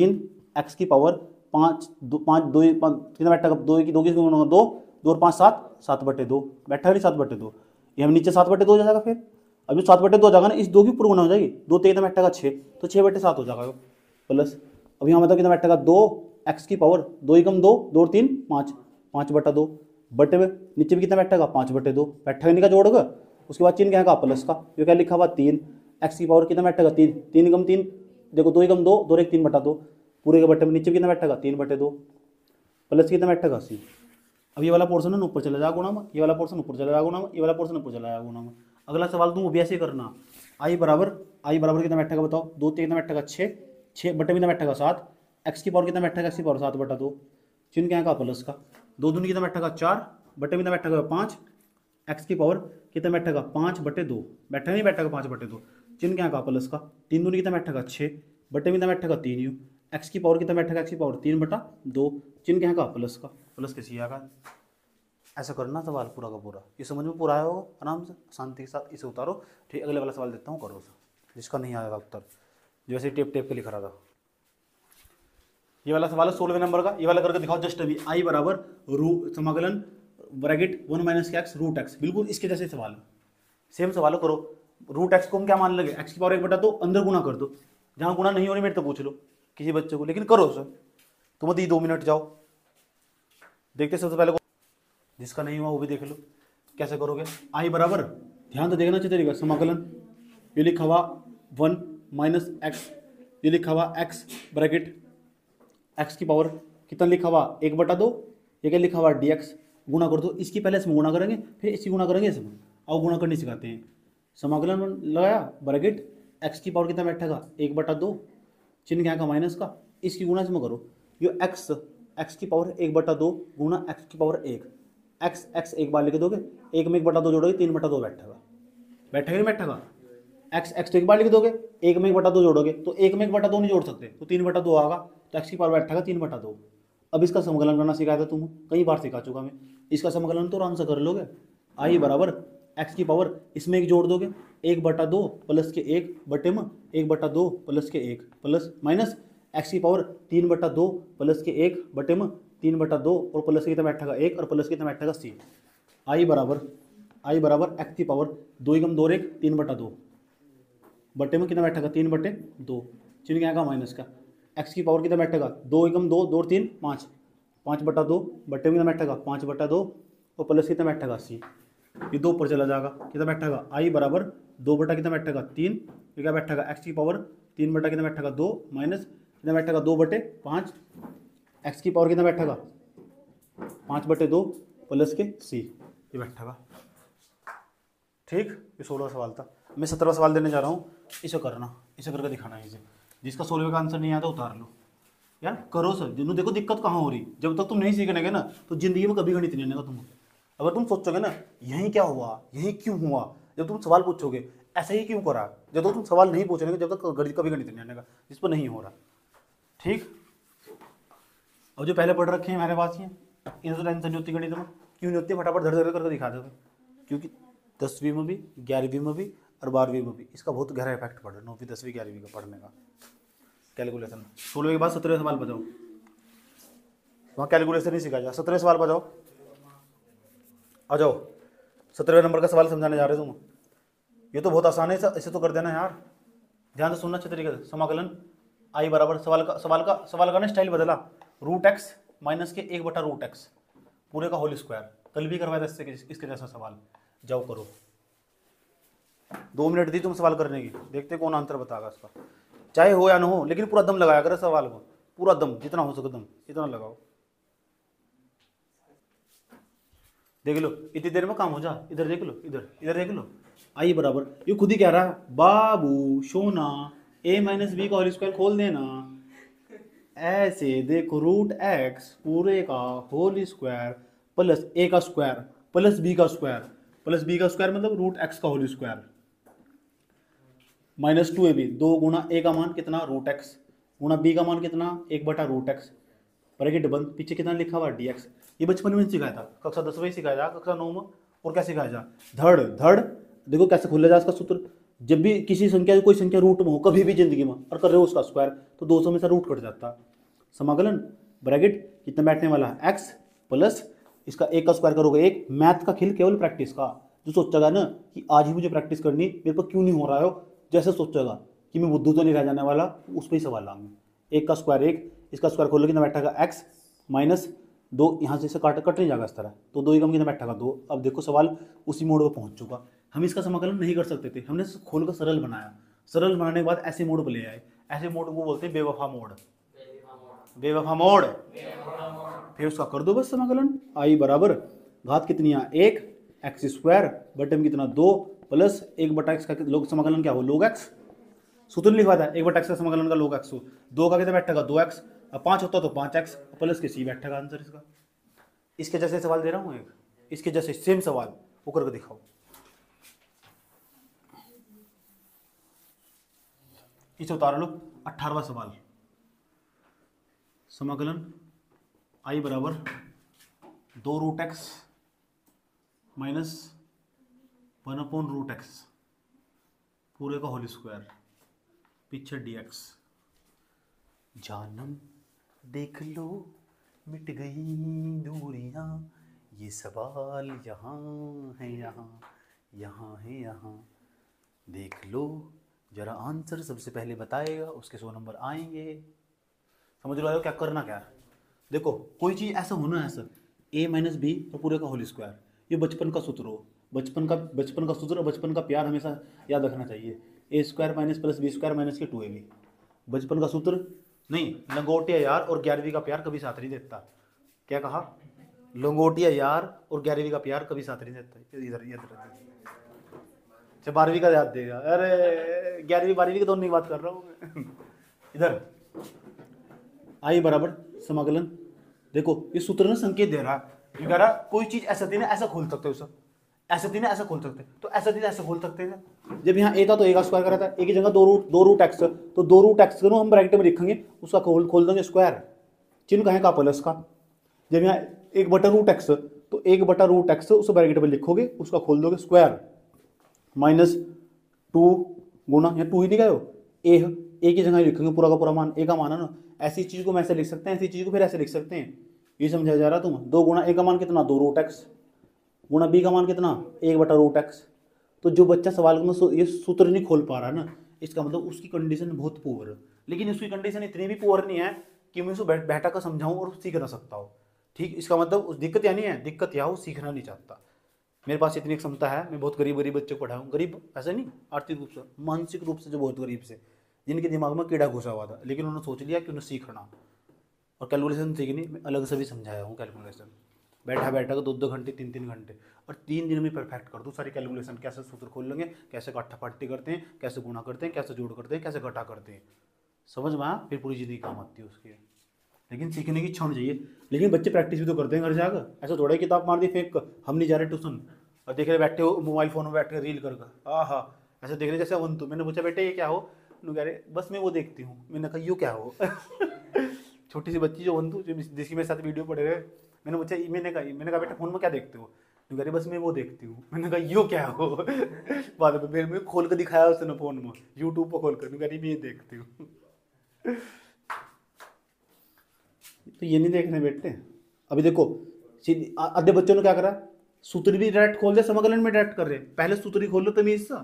Speaker 1: 3x की पावर 5 2 कितना बैठेगा 2 की 2 की 2 2 और 5 7 7/2 बैठा नहीं 7/2, ये हम नीचे 7/2 हो जाएगा। फिर अब जो 7/2 हो जाएगा ना, इस 2 की ऊपर गुना हो जाएगी, 2 कितना बैठेगा 6, तो 6/7 हो जाएगा प्लस। अब यहाँ मतलब कितना बैठेगा 2x की पावर 2 1 2 2 और 3 5 5/2 बटे में नीचे भी कितना बैठेगा 5/2 बैठेगा नहीं का जोड़ोगे, उसके बाद चिन्ह क्या है प्लस का, जो क्या लिखा हुआ 3x की पावर कितना बैठेगा 3 3 1 3 देखो 2 1 2 2 1 3/2 पूरे के बटे में नीचे भी कितना बैठेगा 3/2 प्लस कितना बैठेगा c। अब ये वाला पोर्शन है ऊपर चला जाएगा गुना में, ये वाला पोर्शन ऊपर चला जाएगा गुना में, ये वाला पोर्शन ऊपर चला जाएगा गुना में। अगला सवाल तुम भी ऐसे करना, आई बराबर कितना बैठेगा बताओ, 2 कितना बैठेगा 6 6 बटे कितना बैठेगा 7, x की पावर कितना बैठेगा x की पावर 7/2, चिन्ह क्या है प्लस का। 2 दूनी कितना बैठेगा 4 बटे कितना बैठेगा 5, x की पावर कितना बैठेगा 5/2 बैठा नहीं बैठेगा 5/2, चिन्ह क्या है प्लस का। 3 दूनी कितना बैठेगा 6 बटे कितना बैठेगा 3u, x की पावर कितना बैठेगा x की पावर 3/2, चिन्ह क्या है प्लस का, प्लस के सी आएगा। ऐसा करना सवाल पूरा का पूरा, ये समझ में पूरा आया होगा, आराम से शांति के साथ इसे उतारो। ठीक, अगले वाला सवाल देता हूँ, करो उसे, जिसका नहीं आएगा उत्तर, जो ऐसे टेप टेप के लिखा रहा था। ये वाला सवाल है 16वें नंबर का, ये वाला करके दिखाओ जस्ट अभी। आई बराबर समाकलन ब्रैकेट 1 - x रूट x, बिल्कुल इसके जैसे सवाल है, सेम सवाल करो। रूट x को हम क्या मान लगे, x की पावर 1/2 अंदर गुना कर दो, जहाँ गुना नहीं हो रही मेरे तो पूछ लो किसी बच्चे को, लेकिन करो सर तुम दी 2 मिनट जाओ, देखते सबसे पहले जिसका नहीं हुआ वो भी देख लो कैसे करोगे। आई बराबर, ध्यान तो देखना चाहिए, समाकलन ये लिखा हुआ 1 - x, ये लिखा हुआ x ब्रैकेट x की पावर कितना लिखा हुआ 1/2, ये क्या लिखा हुआ dx, गुना कर दो, इसकी पहले इसमें गुना करेंगे फिर इसकी गुना करेंगे इसमें, और गुना करनी सिखाते हैं। समाकलन लगाया ब्रैकेट x की पावर कितना बैठेगा 1/2, चिन्ह क्या का माइनस का, इसकी गुना इसमें करो, ये x की पावर 1/2 गुना x की पावर 1, x एक बार लिख दोगे, 1 में 1/2 जोड़ोगे 3/2 बैठेगा, बैठेगा नहीं बैठेगा, x तो एक बार लिख दोगे, 1 में 1/2 जोड़ोगे तो 1 में 1/2 नहीं जोड़ सकते, तो 3/2 आएगा, तो x की पावर बैठेगा 3/2। अब इसका समाकलन करना सिखाया था तुम, कई बार सिखा चुका मैं। इसका समाकलन तो आराम से कर लोगे। आई बराबर एक्स की पावर, इसमें एक जोड़ दोगे 1/2 प्लस के 1 बटे में 1/2 प्लस के 1 प्लस माइनस एक्स की पावर 3/2 प्लस के 1 बटे में 3/2 और प्लस के कितना बैठेगा 1 और प्लस कितना बैठेगा सी। आई बराबर एक्स की पावर 2 × 2 1 3/2 बटे में कितना बैठेगा 3/2 चिन्ह क्या आएगा माइनस का। एक्स की पावर कितना बैठेगा 2 × 2 2 3 5 5/2 बटे में कितना बैठेगा 5/2 और प्लस कितना बैठेगा सी। ये 2 ऊपर चला जाएगा, कितना बैठेगा आई बराबर 2 बटा कितना बैठेगा 3, ये क्या बैठेगा एक्स की पावर 3 बटा कितना बैठेगा 2 माइनस कितना बैठेगा 2/5, एक्स की पावर कितना बैठेगा 5/2 प्लस के सी, ये बैठेगा। ठीक, ये 16वां सवाल था। मैं 17वां सवाल देने जा रहा हूँ, इसे करना, इसे करके दिखाना है इसे। जिसका 16वें का आंसर नहीं आता उतार लो यार, करो सर। जिन्होंने देखो दिक्कत कहाँ हो रही, जब तक तुम नहीं सीखने ना तो जिंदगी में कभी गणित नहीं आनेगा तुम। अगर तुम सोचोगे ना यही क्या हुआ, यही क्यों हुआ, जब तुम सवाल पूछोगे ऐसे ही क्यों करा, जब तक तुम सवाल नहीं पूछोगे जब तक कभी गणित नहीं आनेगा, जिस पर नहीं हो रहा। ठीक, और जो पहले पढ़ रखे हैं हमारे पास, ये इन्हें तो टेंशन नहीं होती गणित में। क्यों नहीं होती, फटाफट धड़ धड़ करके दिखा देते, क्योंकि 10वीं में भी 11वीं में भी और 12वीं में भी इसका बहुत गहरा इफेक्ट पड़ रहा है। 9वीं 10वीं 11वीं का पढ़ने का कैलकुलेशन। 16वें के बाद 17वें सवाल बजाओ, वहाँ कैलकुलेशन नहीं सिखाया जा। 17वें सवाल बजाओ, आ जाओ। 17वें नंबर का सवाल समझाने जा रहे हो तुम। ये तो बहुत आसान है, इसे तो कर देना यार, ध्यान से सुनना अच्छे तरीके से। समाकलन आई बराबर सवाल का ना स्टाइल बदला, √x माइनस के 1/√x पूरे का होल स्क्वायर। कल भी करवाया था इसके जैसा सवाल, जाओ करो। 2 मिनट दी तुम सवाल करने की, देखते कौन आंसर बताएगा इसका, चाहे हो या ना हो, लेकिन पूरा दम लगाया करे सवाल को, पूरा दम, जितना हो सके दम इतना लगाओ। देख लो इतनी देर में काम हो जा। इधर देख लो, इधर देख लो। आई बराबर ये खुद ही कह रहा है, बाबू सोना a - b का होल स्क्वायर खोल देना। ऐसे देखो √x पूरे का होल स्क्वायर प्लस a का स्क्वायर प्लस b का स्क्वायर प्लस b का स्क्वायर मतलब √x का होल स्क्वायर माइनस 2ab 2 गुणा a का मान कितना √x गुणा b का मान कितना 1/√x ब्रैकेट बंद, पीछे कितना लिखा हुआ dx। ये बचपन में सिखाया था, कक्षा 10 में सिखाया जा, कक्षा 9 में और क्या सिखाया जा, धड़ धड़। देखो कैसे खुले जा इसका सूत्र, जब भी किसी संख्या कोई संख्या रूट में हो कभी भी जिंदगी में और कर रहे हो उसका स्क्वायर तो 200 में से रूट कट जाता। समाकलन ब्रैकेट कितना बैठने वाला है x प्लस इसका 1 का स्क्वायर करोगे 1। मैथ का खेल केवल प्रैक्टिस का, जो सोचेगा ना कि आज ही मुझे प्रैक्टिस करनी, मेरे पर क्यों नहीं हो रहा हो, जैसे सोचेगा कि मैं बुद्धू तो नहीं रह जाने वाला, उस पर ही सवाल आऊंगा। 1 का स्क्वायर 1, इसका स्क्वायर खोलोगे कितना बैठेगा x माइनस 2, यहाँ से कट नहीं जाएगा इस तरह, तो 2 एकम कितना बैठेगा 2। अब देखो सवाल उसी मोड पर पहुंच चुका। हम इसका समाकलन नहीं कर सकते थे, हमने खोल कर सरल बनाया। सरल बनाने के बाद ऐसे मोड पर ले आए, ऐसे मोड को बोलते हैं बेवफा मोड। बेवफा मोड, फिर उसका कर दो बस समाकलन। आई बराबर घात कितनी है 1 x स्क्वायर बटे में कितना 2 प्लस 1/x का लोग समाकलन क्या हो log x। सूत्र लिखवा था 1/x का समाकलन का log x हो, 2 का कितना बैठेगा 2x, अब 5 होता तो 5x प्लस के सी बैठेगा आंसर इसका। इसके जैसे सवाल दे रहा हूँ एक, इसके जैसे सेम सवाल वो करके दिखाओ। इसे उतार लो। 18वां सवाल, समाकलन आई बराबर 2√x माइनस 1/√x पूरे का होल स्क्वायर पीछे dx। जानम देख लो मिट गई दूरियां, ये सवाल यहाँ है यहाँ है यहाँ। देख लो जरा आंसर सबसे पहले बताएगा, उसके 100 नंबर आएंगे। समझ लो क्या करना क्या है। देखो कोई चीज़ ऐसा होना है सर a - b और पूरे का होल स्क्वायर, ये बचपन का सूत्र हो, बचपन का सूत्र और बचपन का प्यार हमेशा याद रखना चाहिए। a² minus plus b² minus के 2ab बचपन का सूत्र नहीं। लंगोटिया यार और 11वीं का प्यार कभी साथ नहीं देता। क्या कहा, लंगोटिया यार और 11वीं का प्यार कभी साथ नहीं देता। इधर 12वीं का याद देगा, अरे 11वीं 12वीं की दोनों की बात कर रहा हूँ मैं। इधर आई बराबर समाकलन, देखो ये सूत्र ना संकेत दे रहा है, ये कह रहा कोई चीज ऐसा थी ना ऐसा खोल सकते हो सर, ऐसा थी ना ऐसा खोल सकते, तो ऐसा थी ना ऐसा खोल सकते हैं। जब यहाँ a था तो a का स्क्वायर करा था, a की जगह 2√x, तो 2√x को हम ब्रैकेट में लिखेंगे, उसका खोल देंगे स्क्वायर, चिन्ह कहाँ का प्लस का। जब यहाँ 1/√x तो 1/√x उस ब्रैकेट में लिखोगे, उसका खोल दोगे स्क्वायर -2 गुना, यहाँ 2 ही नहीं गए हो, ए की जगह लिखेंगे पूरा का पूरा मान, ए का मान है ना। ऐसी चीज को मैं ऐसे लिख सकते हैं, ऐसी चीज को फिर ऐसे लिख सकते हैं, ये समझा जा रहा तुम। 2 गुना ए का मान कितना 2√x गुना बी का मान कितना 1/√x। तो जो बच्चा सवाल में ये सूत्र नहीं खोल पा रहा है ना, इसका मतलब उसकी कंडीशन बहुत पुअर है। लेकिन उसकी कंडीशन इतनी भी पुअर नहीं है कि मैं उसको बैठा कर समझाऊं और सीख ना सकता हूँ। ठीक, इसका मतलब उस दिक्कत या नहीं है, दिक्कत या वो सीखना नहीं चाहता। मेरे पास इतनी क्षमता है, मैं बहुत गरीब बच्चों को पढ़ाऊँ, गरीब ऐसे नहीं आर्थिक रूप से, मानसिक रूप से जो बहुत गरीब से, जिनके दिमाग में कीड़ा घुसा हुआ था, लेकिन उन्होंने सोच लिया कि उन्हें सीखना और कैलकुलेशन सीखनी। मैं अलग से भी समझाया हूँ कैलकुलेशन, बैठा को 2-2 घंटे 3-3 घंटे, और 3 दिन में परफेक्ट कर दूँ सारी कैलकुलेशन। कैसे सूत्र खोल लेंगे, कैसे काटा पाटी करते हैं, कैसे गुणा करते हैं, कैसे जोड़ करते हैं, कैसे घटा करते हैं, समझ में आया, फिर पूरी ज़िंदगी काम आती है उसकी। लेकिन सीखने की इच्छा होनी चाहिए। लेकिन बच्चे प्रैक्टिस भी तो करते हैं घर जाकर, ऐसा थोड़ा ही किताब मार दी फेंक कर, हम नहीं जा रहे ट्यूशन और देख रहे बैठे हो मोबाइल फ़ोन में बैठ कर रील कर हाँ ऐसे देख रहे जैसे अवंतु। मैंने पूछा बेटे ये क्या हो, कह रहे बस मैं वो देखती हूँ। मैंने कहा यूँ क्या हो छोटी सी बच्ची जो अवंतु जिसकी मेरे साथ वीडियो पढ़े रहे, मैंने पूछा मैंने कहा बेटा फ़ोन में क्या देखते हो, कह रहे बस मैं वो देखती हूँ। मैंने कहा यूँ क्या हो बाद में मेरे खोल कर दिखाया उसने फ़ोन में, यूट्यूब पर खोल कर, कह रही मैं ये देखती हूँ तो ये नहीं देखने बेटे। अभी देखो आधे बच्चों ने क्या करा, सूत्र भी डायरेक्ट खोल दे, समाकलन में डायरेक्ट कर रहे, पहले सूत्र ही खोल लो तभी इसका।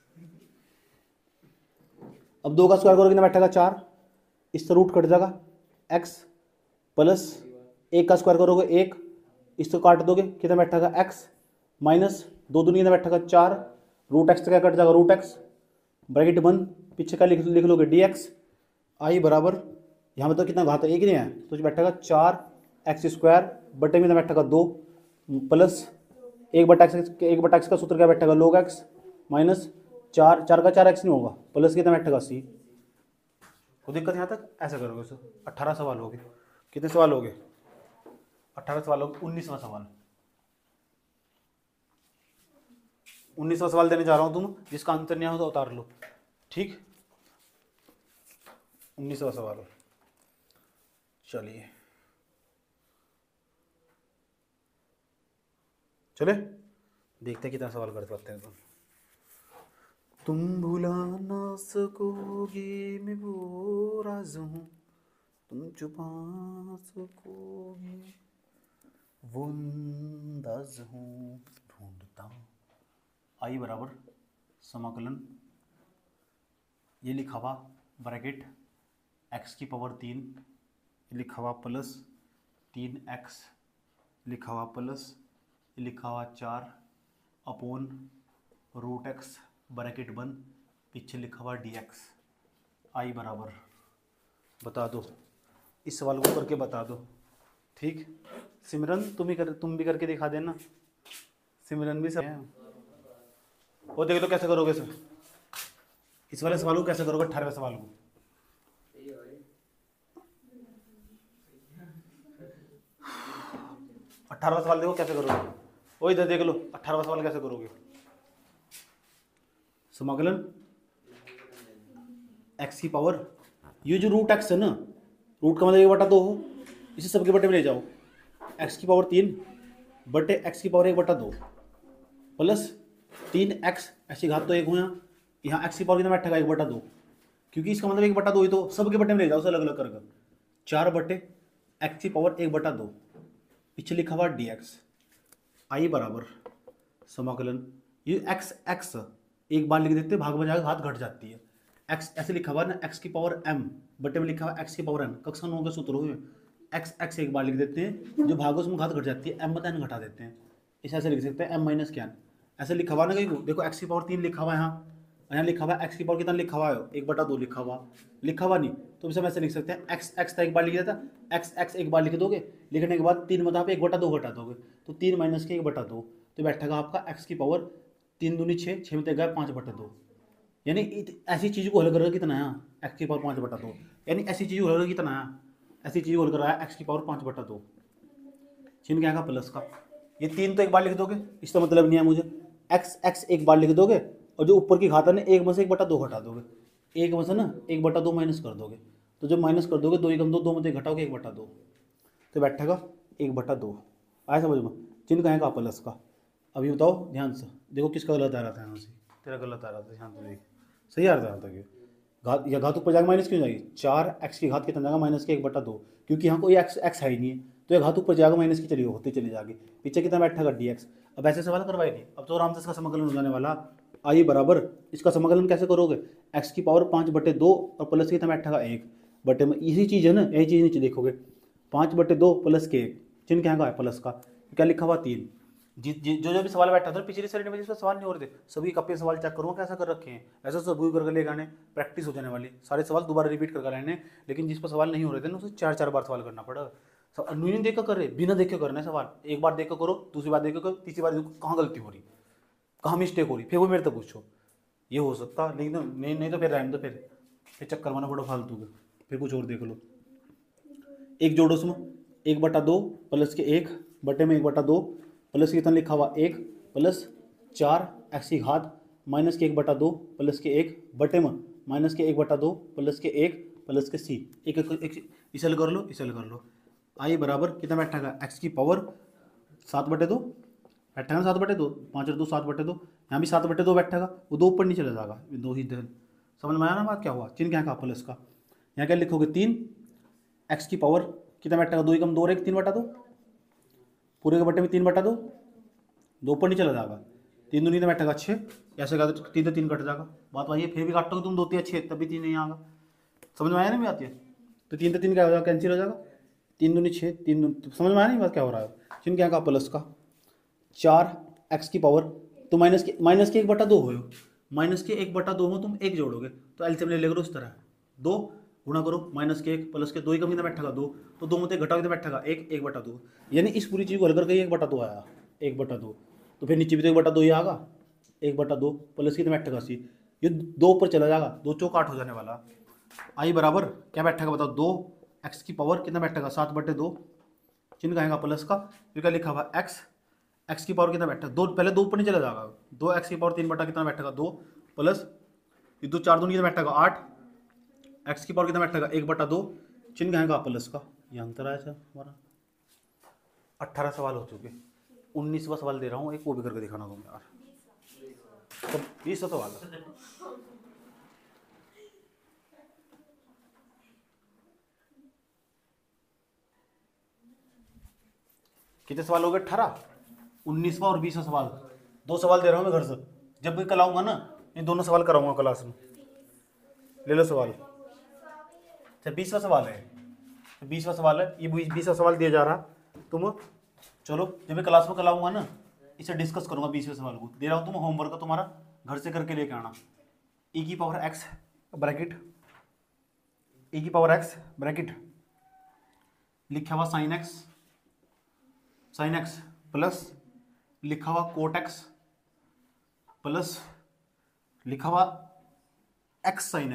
Speaker 1: अब 2 का स्क्वायर करोगे ना बैठेगा 4, इससे रूट कट जाएगा x प्लस 1 का स्क्वायर करोगे 1, इससे काट दोगे कितना बैठेगा x माइनस 2 दूनी कितना बैठेगा 4, रूट एक्स क्या कट जाएगा रूट एक्स, ब्रैकेट बंद, पीछे का लिख लोगे dx आई बराबर, यहाँ मतलब कितना घात है एक नहीं है, तो बैठेगा 4x² बटे में बैठेगा 2 प्लस 1/x का सूत्र क्या बैठेगा log x माइनस 4 का 4x नहीं होगा, प्लस कितना बैठेगा c। तो दिक्कत यहाँ तक ऐसे करोगे सर। 18 सवाल हो गए, कितने सवाल हो गए 18 सवाल हो गए। 19वां सवाल, 19वां सवाल देने जा रहा हूँ, तुम जिसका आंसर नहीं हो तो उतार लो, ठीक। 19वां सवाल, चलिए चले देखते हैं कितना सवाल कर पाते हैं तुम भुला ना सकोगे मैं वो राज हूँ, तुम छुपा सकोगे वो अंदाज हूँ ढूंढता। आई बराबर समाकलन, ये लिखा हुआ ब्रैकेट x की पावर 3 लिखा हुआ प्लस 3x लिखा हुआ प्लस लिखा हुआ 4 अपॉन रूट एक्स ब्रैकेट बंद, पीछे लिखा हुआ dx। आई बराबर, बता दो, इस सवाल को करके बता दो, ठीक। सिमरन तुम भी करके दिखा देना, सिमरन भी सब वो देख लो कैसे करोगे सर। इस वाले सवाल को कैसे करोगे, 18वें सवाल को। अठारहवां सवाल देखो कैसे करोगे, वो इधर देख लो 18वां सवाल कैसे करोगे। समाकलन x की पावर, ये जो रूट एक्स है ना, रूट का मतलब 1/2 हो, इसे सबके बटे में ले जाओ, x की पावर 3 बटे x की पावर 1/2 प्लस 3x, ऐसी घात तो 1 हो, यहाँ x की पावर कितना बैठेगा 1/2, क्योंकि इसका मतलब 1/2 ही तो सबके बटे में ले जाओ, उसे अलग अलग करके 4 बटे x की पावर 1/2 पीछे लिखा हुआ dx। आई बराबर समाकलन, ये x एक बार लिख देते भाग में जाकर हाथ घट जाती है, x ऐसे लिखा हुआ ना x की पावर m बटे में लिखा हुआ x की पावर n, कक्षाओं हो गए सूत्र हुए, x एक बार लिख देते हैं, जो भागों से घात घट जाती है m बटा n घटा देते हैं, इसे ऐसे लिख सकते हैं m माइनस क्या n, ऐसे लिखा हुआ ना कहीं देखो x की पावर 3 लिखा हुआ है, यहाँ लिखा हुआ x की पावर कितना लिखा हुआ है 1/2 लिखा हुआ नहीं, तो इसे हम ऐसे लिख सकते हैं x था एक बार लिख देता, x एक बार लिख दोगे, लिखने के बाद 3 मतलब 1/2 घटा दोगे, तो 3 माइनस के 1/2 तो बैठेगा आपका x की पावर 3 दूनी 6, 6 में तो गया 5/2, यानी ऐसी चीज़ को हल करोगे कितना है x की पावर 5/2, यानी ऐसी चीज़ को हल करोगे कितना है, ऐसी चीज़ को हल कर रहा है x की पावर 5/2, चिन्ह क्या है प्लस का, ये 3 तो एक बार लिख दोगे, इसका मतलब नहीं है मुझे, x एक बार लिख दोगे और जो ऊपर की घात है ना 1 में से 1/2 घटा दोगे, 1 में से ना 1/2 माइनस कर दोगे, तो जब माइनस कर दोगे 2 1 2 में से घटाओगे 1/2, तो बैठेगा 1/2। आया समझ में? चिन्ह कहेगा प्लस का। अभी बताओ ध्यान से, देखो किसका गलत आ रहा था यहाँ से, तेरा गलत आ रहा था, ध्यान से देख, सही आ रहा था कि घात या घात ऊपर जाकर माइनस क्यों जाएगी? 4x की घात कितना जाएगा? माइनस के 1/2, क्योंकि यहाँ कोई x है ही नहीं है, तो ये घात ऊपर जाएगा माइनस की चली होती चली जाएगी। पीछे कितना बैठेगा? dx। अब ऐसे सवाल करवाए नहीं, अब तो आराम से इसका समाकलन हो जाने वाला। आई बराबर, इसका समाकलन कैसे करोगे? x की पावर 5/2 और प्लस कितना बैठेगा 1 बटे में, इसी चीज़ है ना, यही चीज़ नीचे देखोगे 5/2 प्लस के 1, चिन्ह क्या है? प्लस का, क्या लिखा हुआ 3। जो भी सवाल बैठा था पिछली श्रेणी में जिसमें सवाल नहीं हो रहे थे, सभी कॉपी सवाल चेक करूँगा कैसा कर रखे हैं, ऐसा सभी करके ले आने, प्रैक्टिस हो जाने वाली, सारे सवाल दोबारा रिपीट करके लाने। लेकिन जिस पर सवाल नहीं हो रहे थे ना उसे 4 बार सवाल करना पड़ा। नहीं देख कर कर रहे, बिना देख के करना है सवाल। एक बार देख कर करो, दूसरी बार देख कर करो, तीसरी बार देखो कहाँ गलती हो रही, कहाँ मिस्टेक हो रही, फिर वो मेरे तक पूछो। ये हो सकता, लेकिन नहीं तो फिर रहने दो, फिर चक्कर माना पड़ो फालतू के, फिर कुछ और देख लो। एक जोड़ो उसमें, 1/2 प्लस के 1 बटे में 1/2 प्लस कितना लिखा हुआ 1 प्लस 4x की घात माइनस के 1/2 प्लस के 1 बटे में माइनस के 1/2 प्लस के 1 प्लस के c। एक इसे हल कर लो, इसे हल कर लो। आई बराबर कितना बैठेगा? x की पावर 7/2 बैठेगा, 7/2, 5 और 2 7/2, यहाँ भी 7/2 बैठेगा, वो 2 ऊपर नहीं चला जाएगा, 2 ही दे। समझ में आया ना बात क्या हुआ? चिन्ह क्या है प्लस का, यहाँ क्या लिखोगे 3, x की पावर कितना बैठेगा? 2 एकम 2 और 1 3/2, पूरे के बटे में 3/2, 2 ऊपर नहीं चला जाएगा, 3 दूनी तो बैठेगा 6, ऐसे का 3 तो 3 कट जाएगा। बात वही है, फिर भी काटोगे तुम 2 3 6 तभी 3 नहीं आएगा। समझ में आया नहीं आती है? तो 3 तो 3 क्या हो जाएगा? कैंसिल हो जाएगा, 3 दूनी 6, 3 दूनी, समझ में आया नहीं बात क्या हो रहा है? चिन्ह क्या का प्लस का, 4x की पावर, तो माइनस के 1/2 हो, माइनस के 1/2 में तुम 1 जोड़ोगे तो एलसीएम ले लेगा उस तरह 2 गुणा करो, माइनस के 1 प्लस के 2 ही कम कितना बैठेगा 2, तो 2 में घटा कितना बैठेगा 1 1/2, यानी इस पूरी चीज़ को हल करके 1/2 आया, 1/2, तो फिर नीचे भी तो 1/2 ही आएगा, 1/2 प्लस कितना बैठेगा सी, ये 2 ऊपर चला जाएगा, 2 चौक 8 हो जाने वाला। आई बराबर क्या बैठेगा बताओ? 2x की पावर कितना बैठेगा? 7/2, चिन्ह कहेगा प्लस का, फिर क्या लिखा हुआ x की पावर कितना बैठा? 2, पहले 2 ऊपर नहीं चला जाएगा, 2x की पावर 3 बटा कितना बैठेगा 2 प्लस ये 2 4 दूनी कितना बैठेगा 8, x की पावर कितना बैठेगा 1/2, चिन्ह कहेगा प्लस का। ये अंतर आया था हमारा। 18 सवाल हो चुके, 19वां सवाल दे रहा हूँ, एक वो भी करके दिखाना तुम यार, तो 20 सवाल है। कितने सवाल हो गए? 18, 19वां और 20वां सवाल, 2 सवाल दे रहा हूँ मैं घर से, जब भी कल आऊँगा ना ये दोनों सवाल कराऊंगा क्लास में, ले लो सवाल। अच्छा 20वां सवाल है, 20वां सवाल है, ये 20वां सवाल दिया जा रहा, तुम चलो जब मैं क्लास में कल आऊँगा ना इसे डिस्कस करूँगा। 20वें सवाल को दे रहा हूँ, तुम होमवर्क का तुम्हारा घर से करके लेके आना। e की पावर x ब्रैकेट, e की पावर x ब्रैकेट लिखा हुआ साइन x प्लस लिखा हुआ कोट x प्लस लिखा हुआ x साइन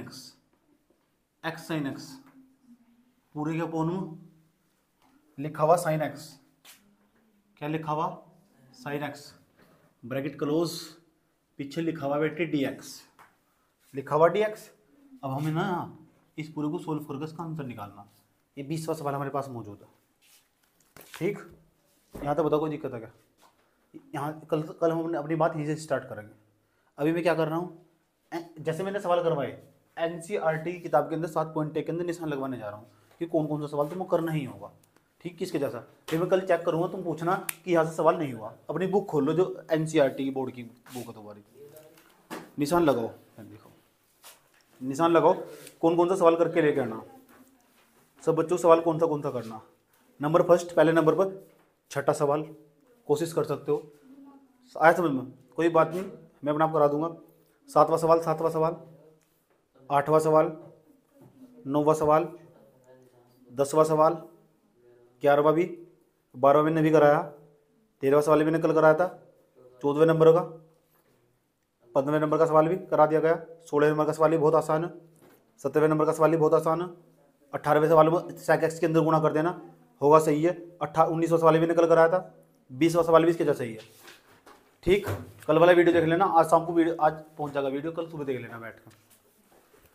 Speaker 1: x पूरे के अपोन में लिखा हुआ साइन x, क्या लिखा हुआ साइन x ब्रैकेट क्लोज, पीछे लिखा हुआ बेटे dx, लिखा हुआ dx। अब हमें ना इस पूरे को सोल्व करके इसका आंसर निकालना। ये 20वां सवाल हमारे पास मौजूद है, ठीक। यहाँ तक बताओ कोई दिक्कत है क्या? यहाँ कल हम अपनी बात यहीं से स्टार्ट करेंगे। अभी मैं क्या कर रहा हूँ, जैसे मैंने सवाल करवाए NCERT की किताब के अंदर 7 पॉइंट के अंदर निशान लगवाने जा रहा हूँ कि कौन कौन सा सवाल तुमको करना ही होगा, ठीक। किसके जैसा फिर मैं कल चेक करूँगा, तुम पूछना कि यहाँ से सवाल नहीं हुआ। अपनी बुक खोल लो जो NCERT की बोर्ड की बुक है तुम्हारी, निशान लगाओ, देखो निशान लगाओ कौन कौन सा सवाल करके लेके आना। सब बच्चों सवाल कौन सा करना। नंबर फर्स्ट, पहले नंबर पर 6ठा सवाल, कोशिश कर सकते हो, आया समझ में? कोई बात नहीं, मैं अपने आप करा दूंगा। 7वां सवाल, 8वां सवाल, 9वां सवाल, 10वां सवाल, 11वां भी, 12वां मैंने भी कराया, 13वां सवाल भी मैंने कल कराया था, 14वें नंबर का, 15वें नंबर का सवाल भी करा दिया गया, 16वें नंबर का सवाल भी बहुत आसान है, 17वें नंबर का सवाल भी बहुत आसान है, 18वें सवाल में sec x के अंदर गुणा कर देना होगा, सही है। 19वां सवाल भी निकल कर आया था, 20वां सवाल भी इसके जैसा ही है, ठीक। कल वाला वीडियो देख लेना, आज शाम को वीडियो, आज पहुंच जाएगा वीडियो, कल सुबह देख लेना बैठ कर।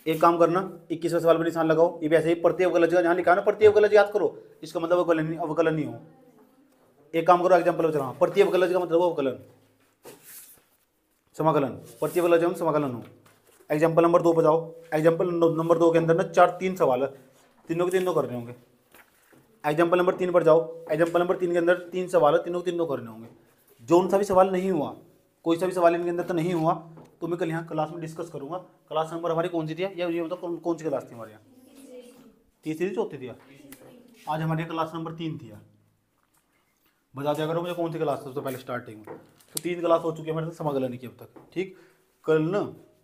Speaker 1: एक काम करना, 21वें सवाल पर निशान लगाओ। ये भी ऐसे ही प्रति अवकलज का जहाँ लिखा है ना प्रति अवकलज याद करो, इसका मतलब अवकलन नहीं हो। एक काम करो एग्जाम्पल चला, प्रति अवकलज का मतलब अवकलन, समाकलन, प्रति अवकलज हम समाकलन हो। एग्जाम्पल नंबर 2 पर जाओ। एग्जाम्पल नंबर 2 के अंदर ना 3 सवाल है, तीनों के तीनों करने होंगे। एग्जाम्पल नंबर 3 पर जाओ। एग्जाम्पल नंबर 3 के अंदर 3 सवाल है, तीनों के तीनों करने होंगे। जो उन सा भी सवाल नहीं हुआ, कोई सा भी सवाल इनके अंदर तो नहीं हुआ, तो मैं कल यहाँ क्लास में डिस्कस करूंगा। क्लास नंबर हमारी कौन सी थी, या ये बताओ कौन सी क्लास थी हमारे यहाँ? तीसरी चौथी थी? आज हमारी क्लास नंबर 3 थी। बता दिया करो मुझे कौन सी क्लास थी तो पहले स्टार्टिंग में। तो 3 क्लास हो चुकी है हमारे समाकलन की अब तक। ठीक, कल ना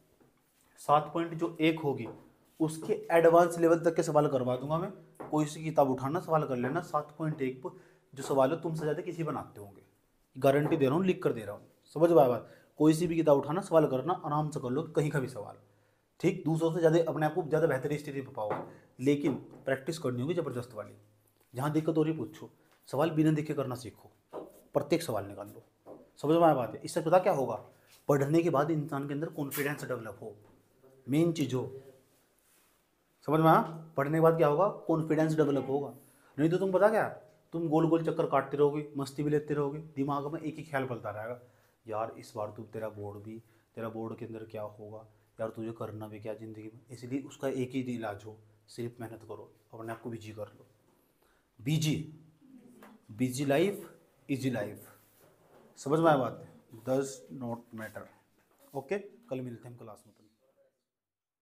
Speaker 1: 7.1 होगी उसके एडवांस लेवल तक के सवाल करवा दूंगा मैं। कोई सी किताब उठाना, सवाल कर लेना 7.1 पर। जो सवाल है तुमसे ज़्यादा किसी बनाते होंगे, गारंटी दे रहा हूँ, लिख कर दे रहा हूँ। समझ में आया बात? कोई सी भी किताब उठाना, सवाल करना, आराम से कर लो कहीं का भी सवाल। ठीक, दूसरों से ज़्यादा अपने आप को ज़्यादा बेहतरीन स्थिति में पाओगे, लेकिन प्रैक्टिस करनी होगी ज़बरदस्त वाली। जहाँ दिक्कत हो रही पूछो, सवाल बिना देखे करना सीखो, प्रत्येक सवाल निकाल लो। समझ में आया बात है? इससे पता क्या होगा, पढ़ने के बाद इंसान के अंदर कॉन्फिडेंस डेवलप हो, मेन चीज़ हो। समझ में आया? पढ़ने के बाद क्या होगा, कॉन्फिडेंस डेवलप होगा। नहीं तो तुम पता क्या, तुम गोल गोल चक्कर काटते रहोगे, मस्ती भी लेते रहोगे, दिमाग में एक ही ख्याल पलता रहेगा, यार इस बार तो तेरा बोर्ड के अंदर क्या होगा, यार तुझे करना भी क्या ज़िंदगी में। इसलिए उसका एक ही इलाज हो, सिर्फ मेहनत करो, अपने आप को बिजी कर लो। Busy life easy life. समझ में आया बात? Does not matter. ओके, कल मिलते हैं हम क्लास में।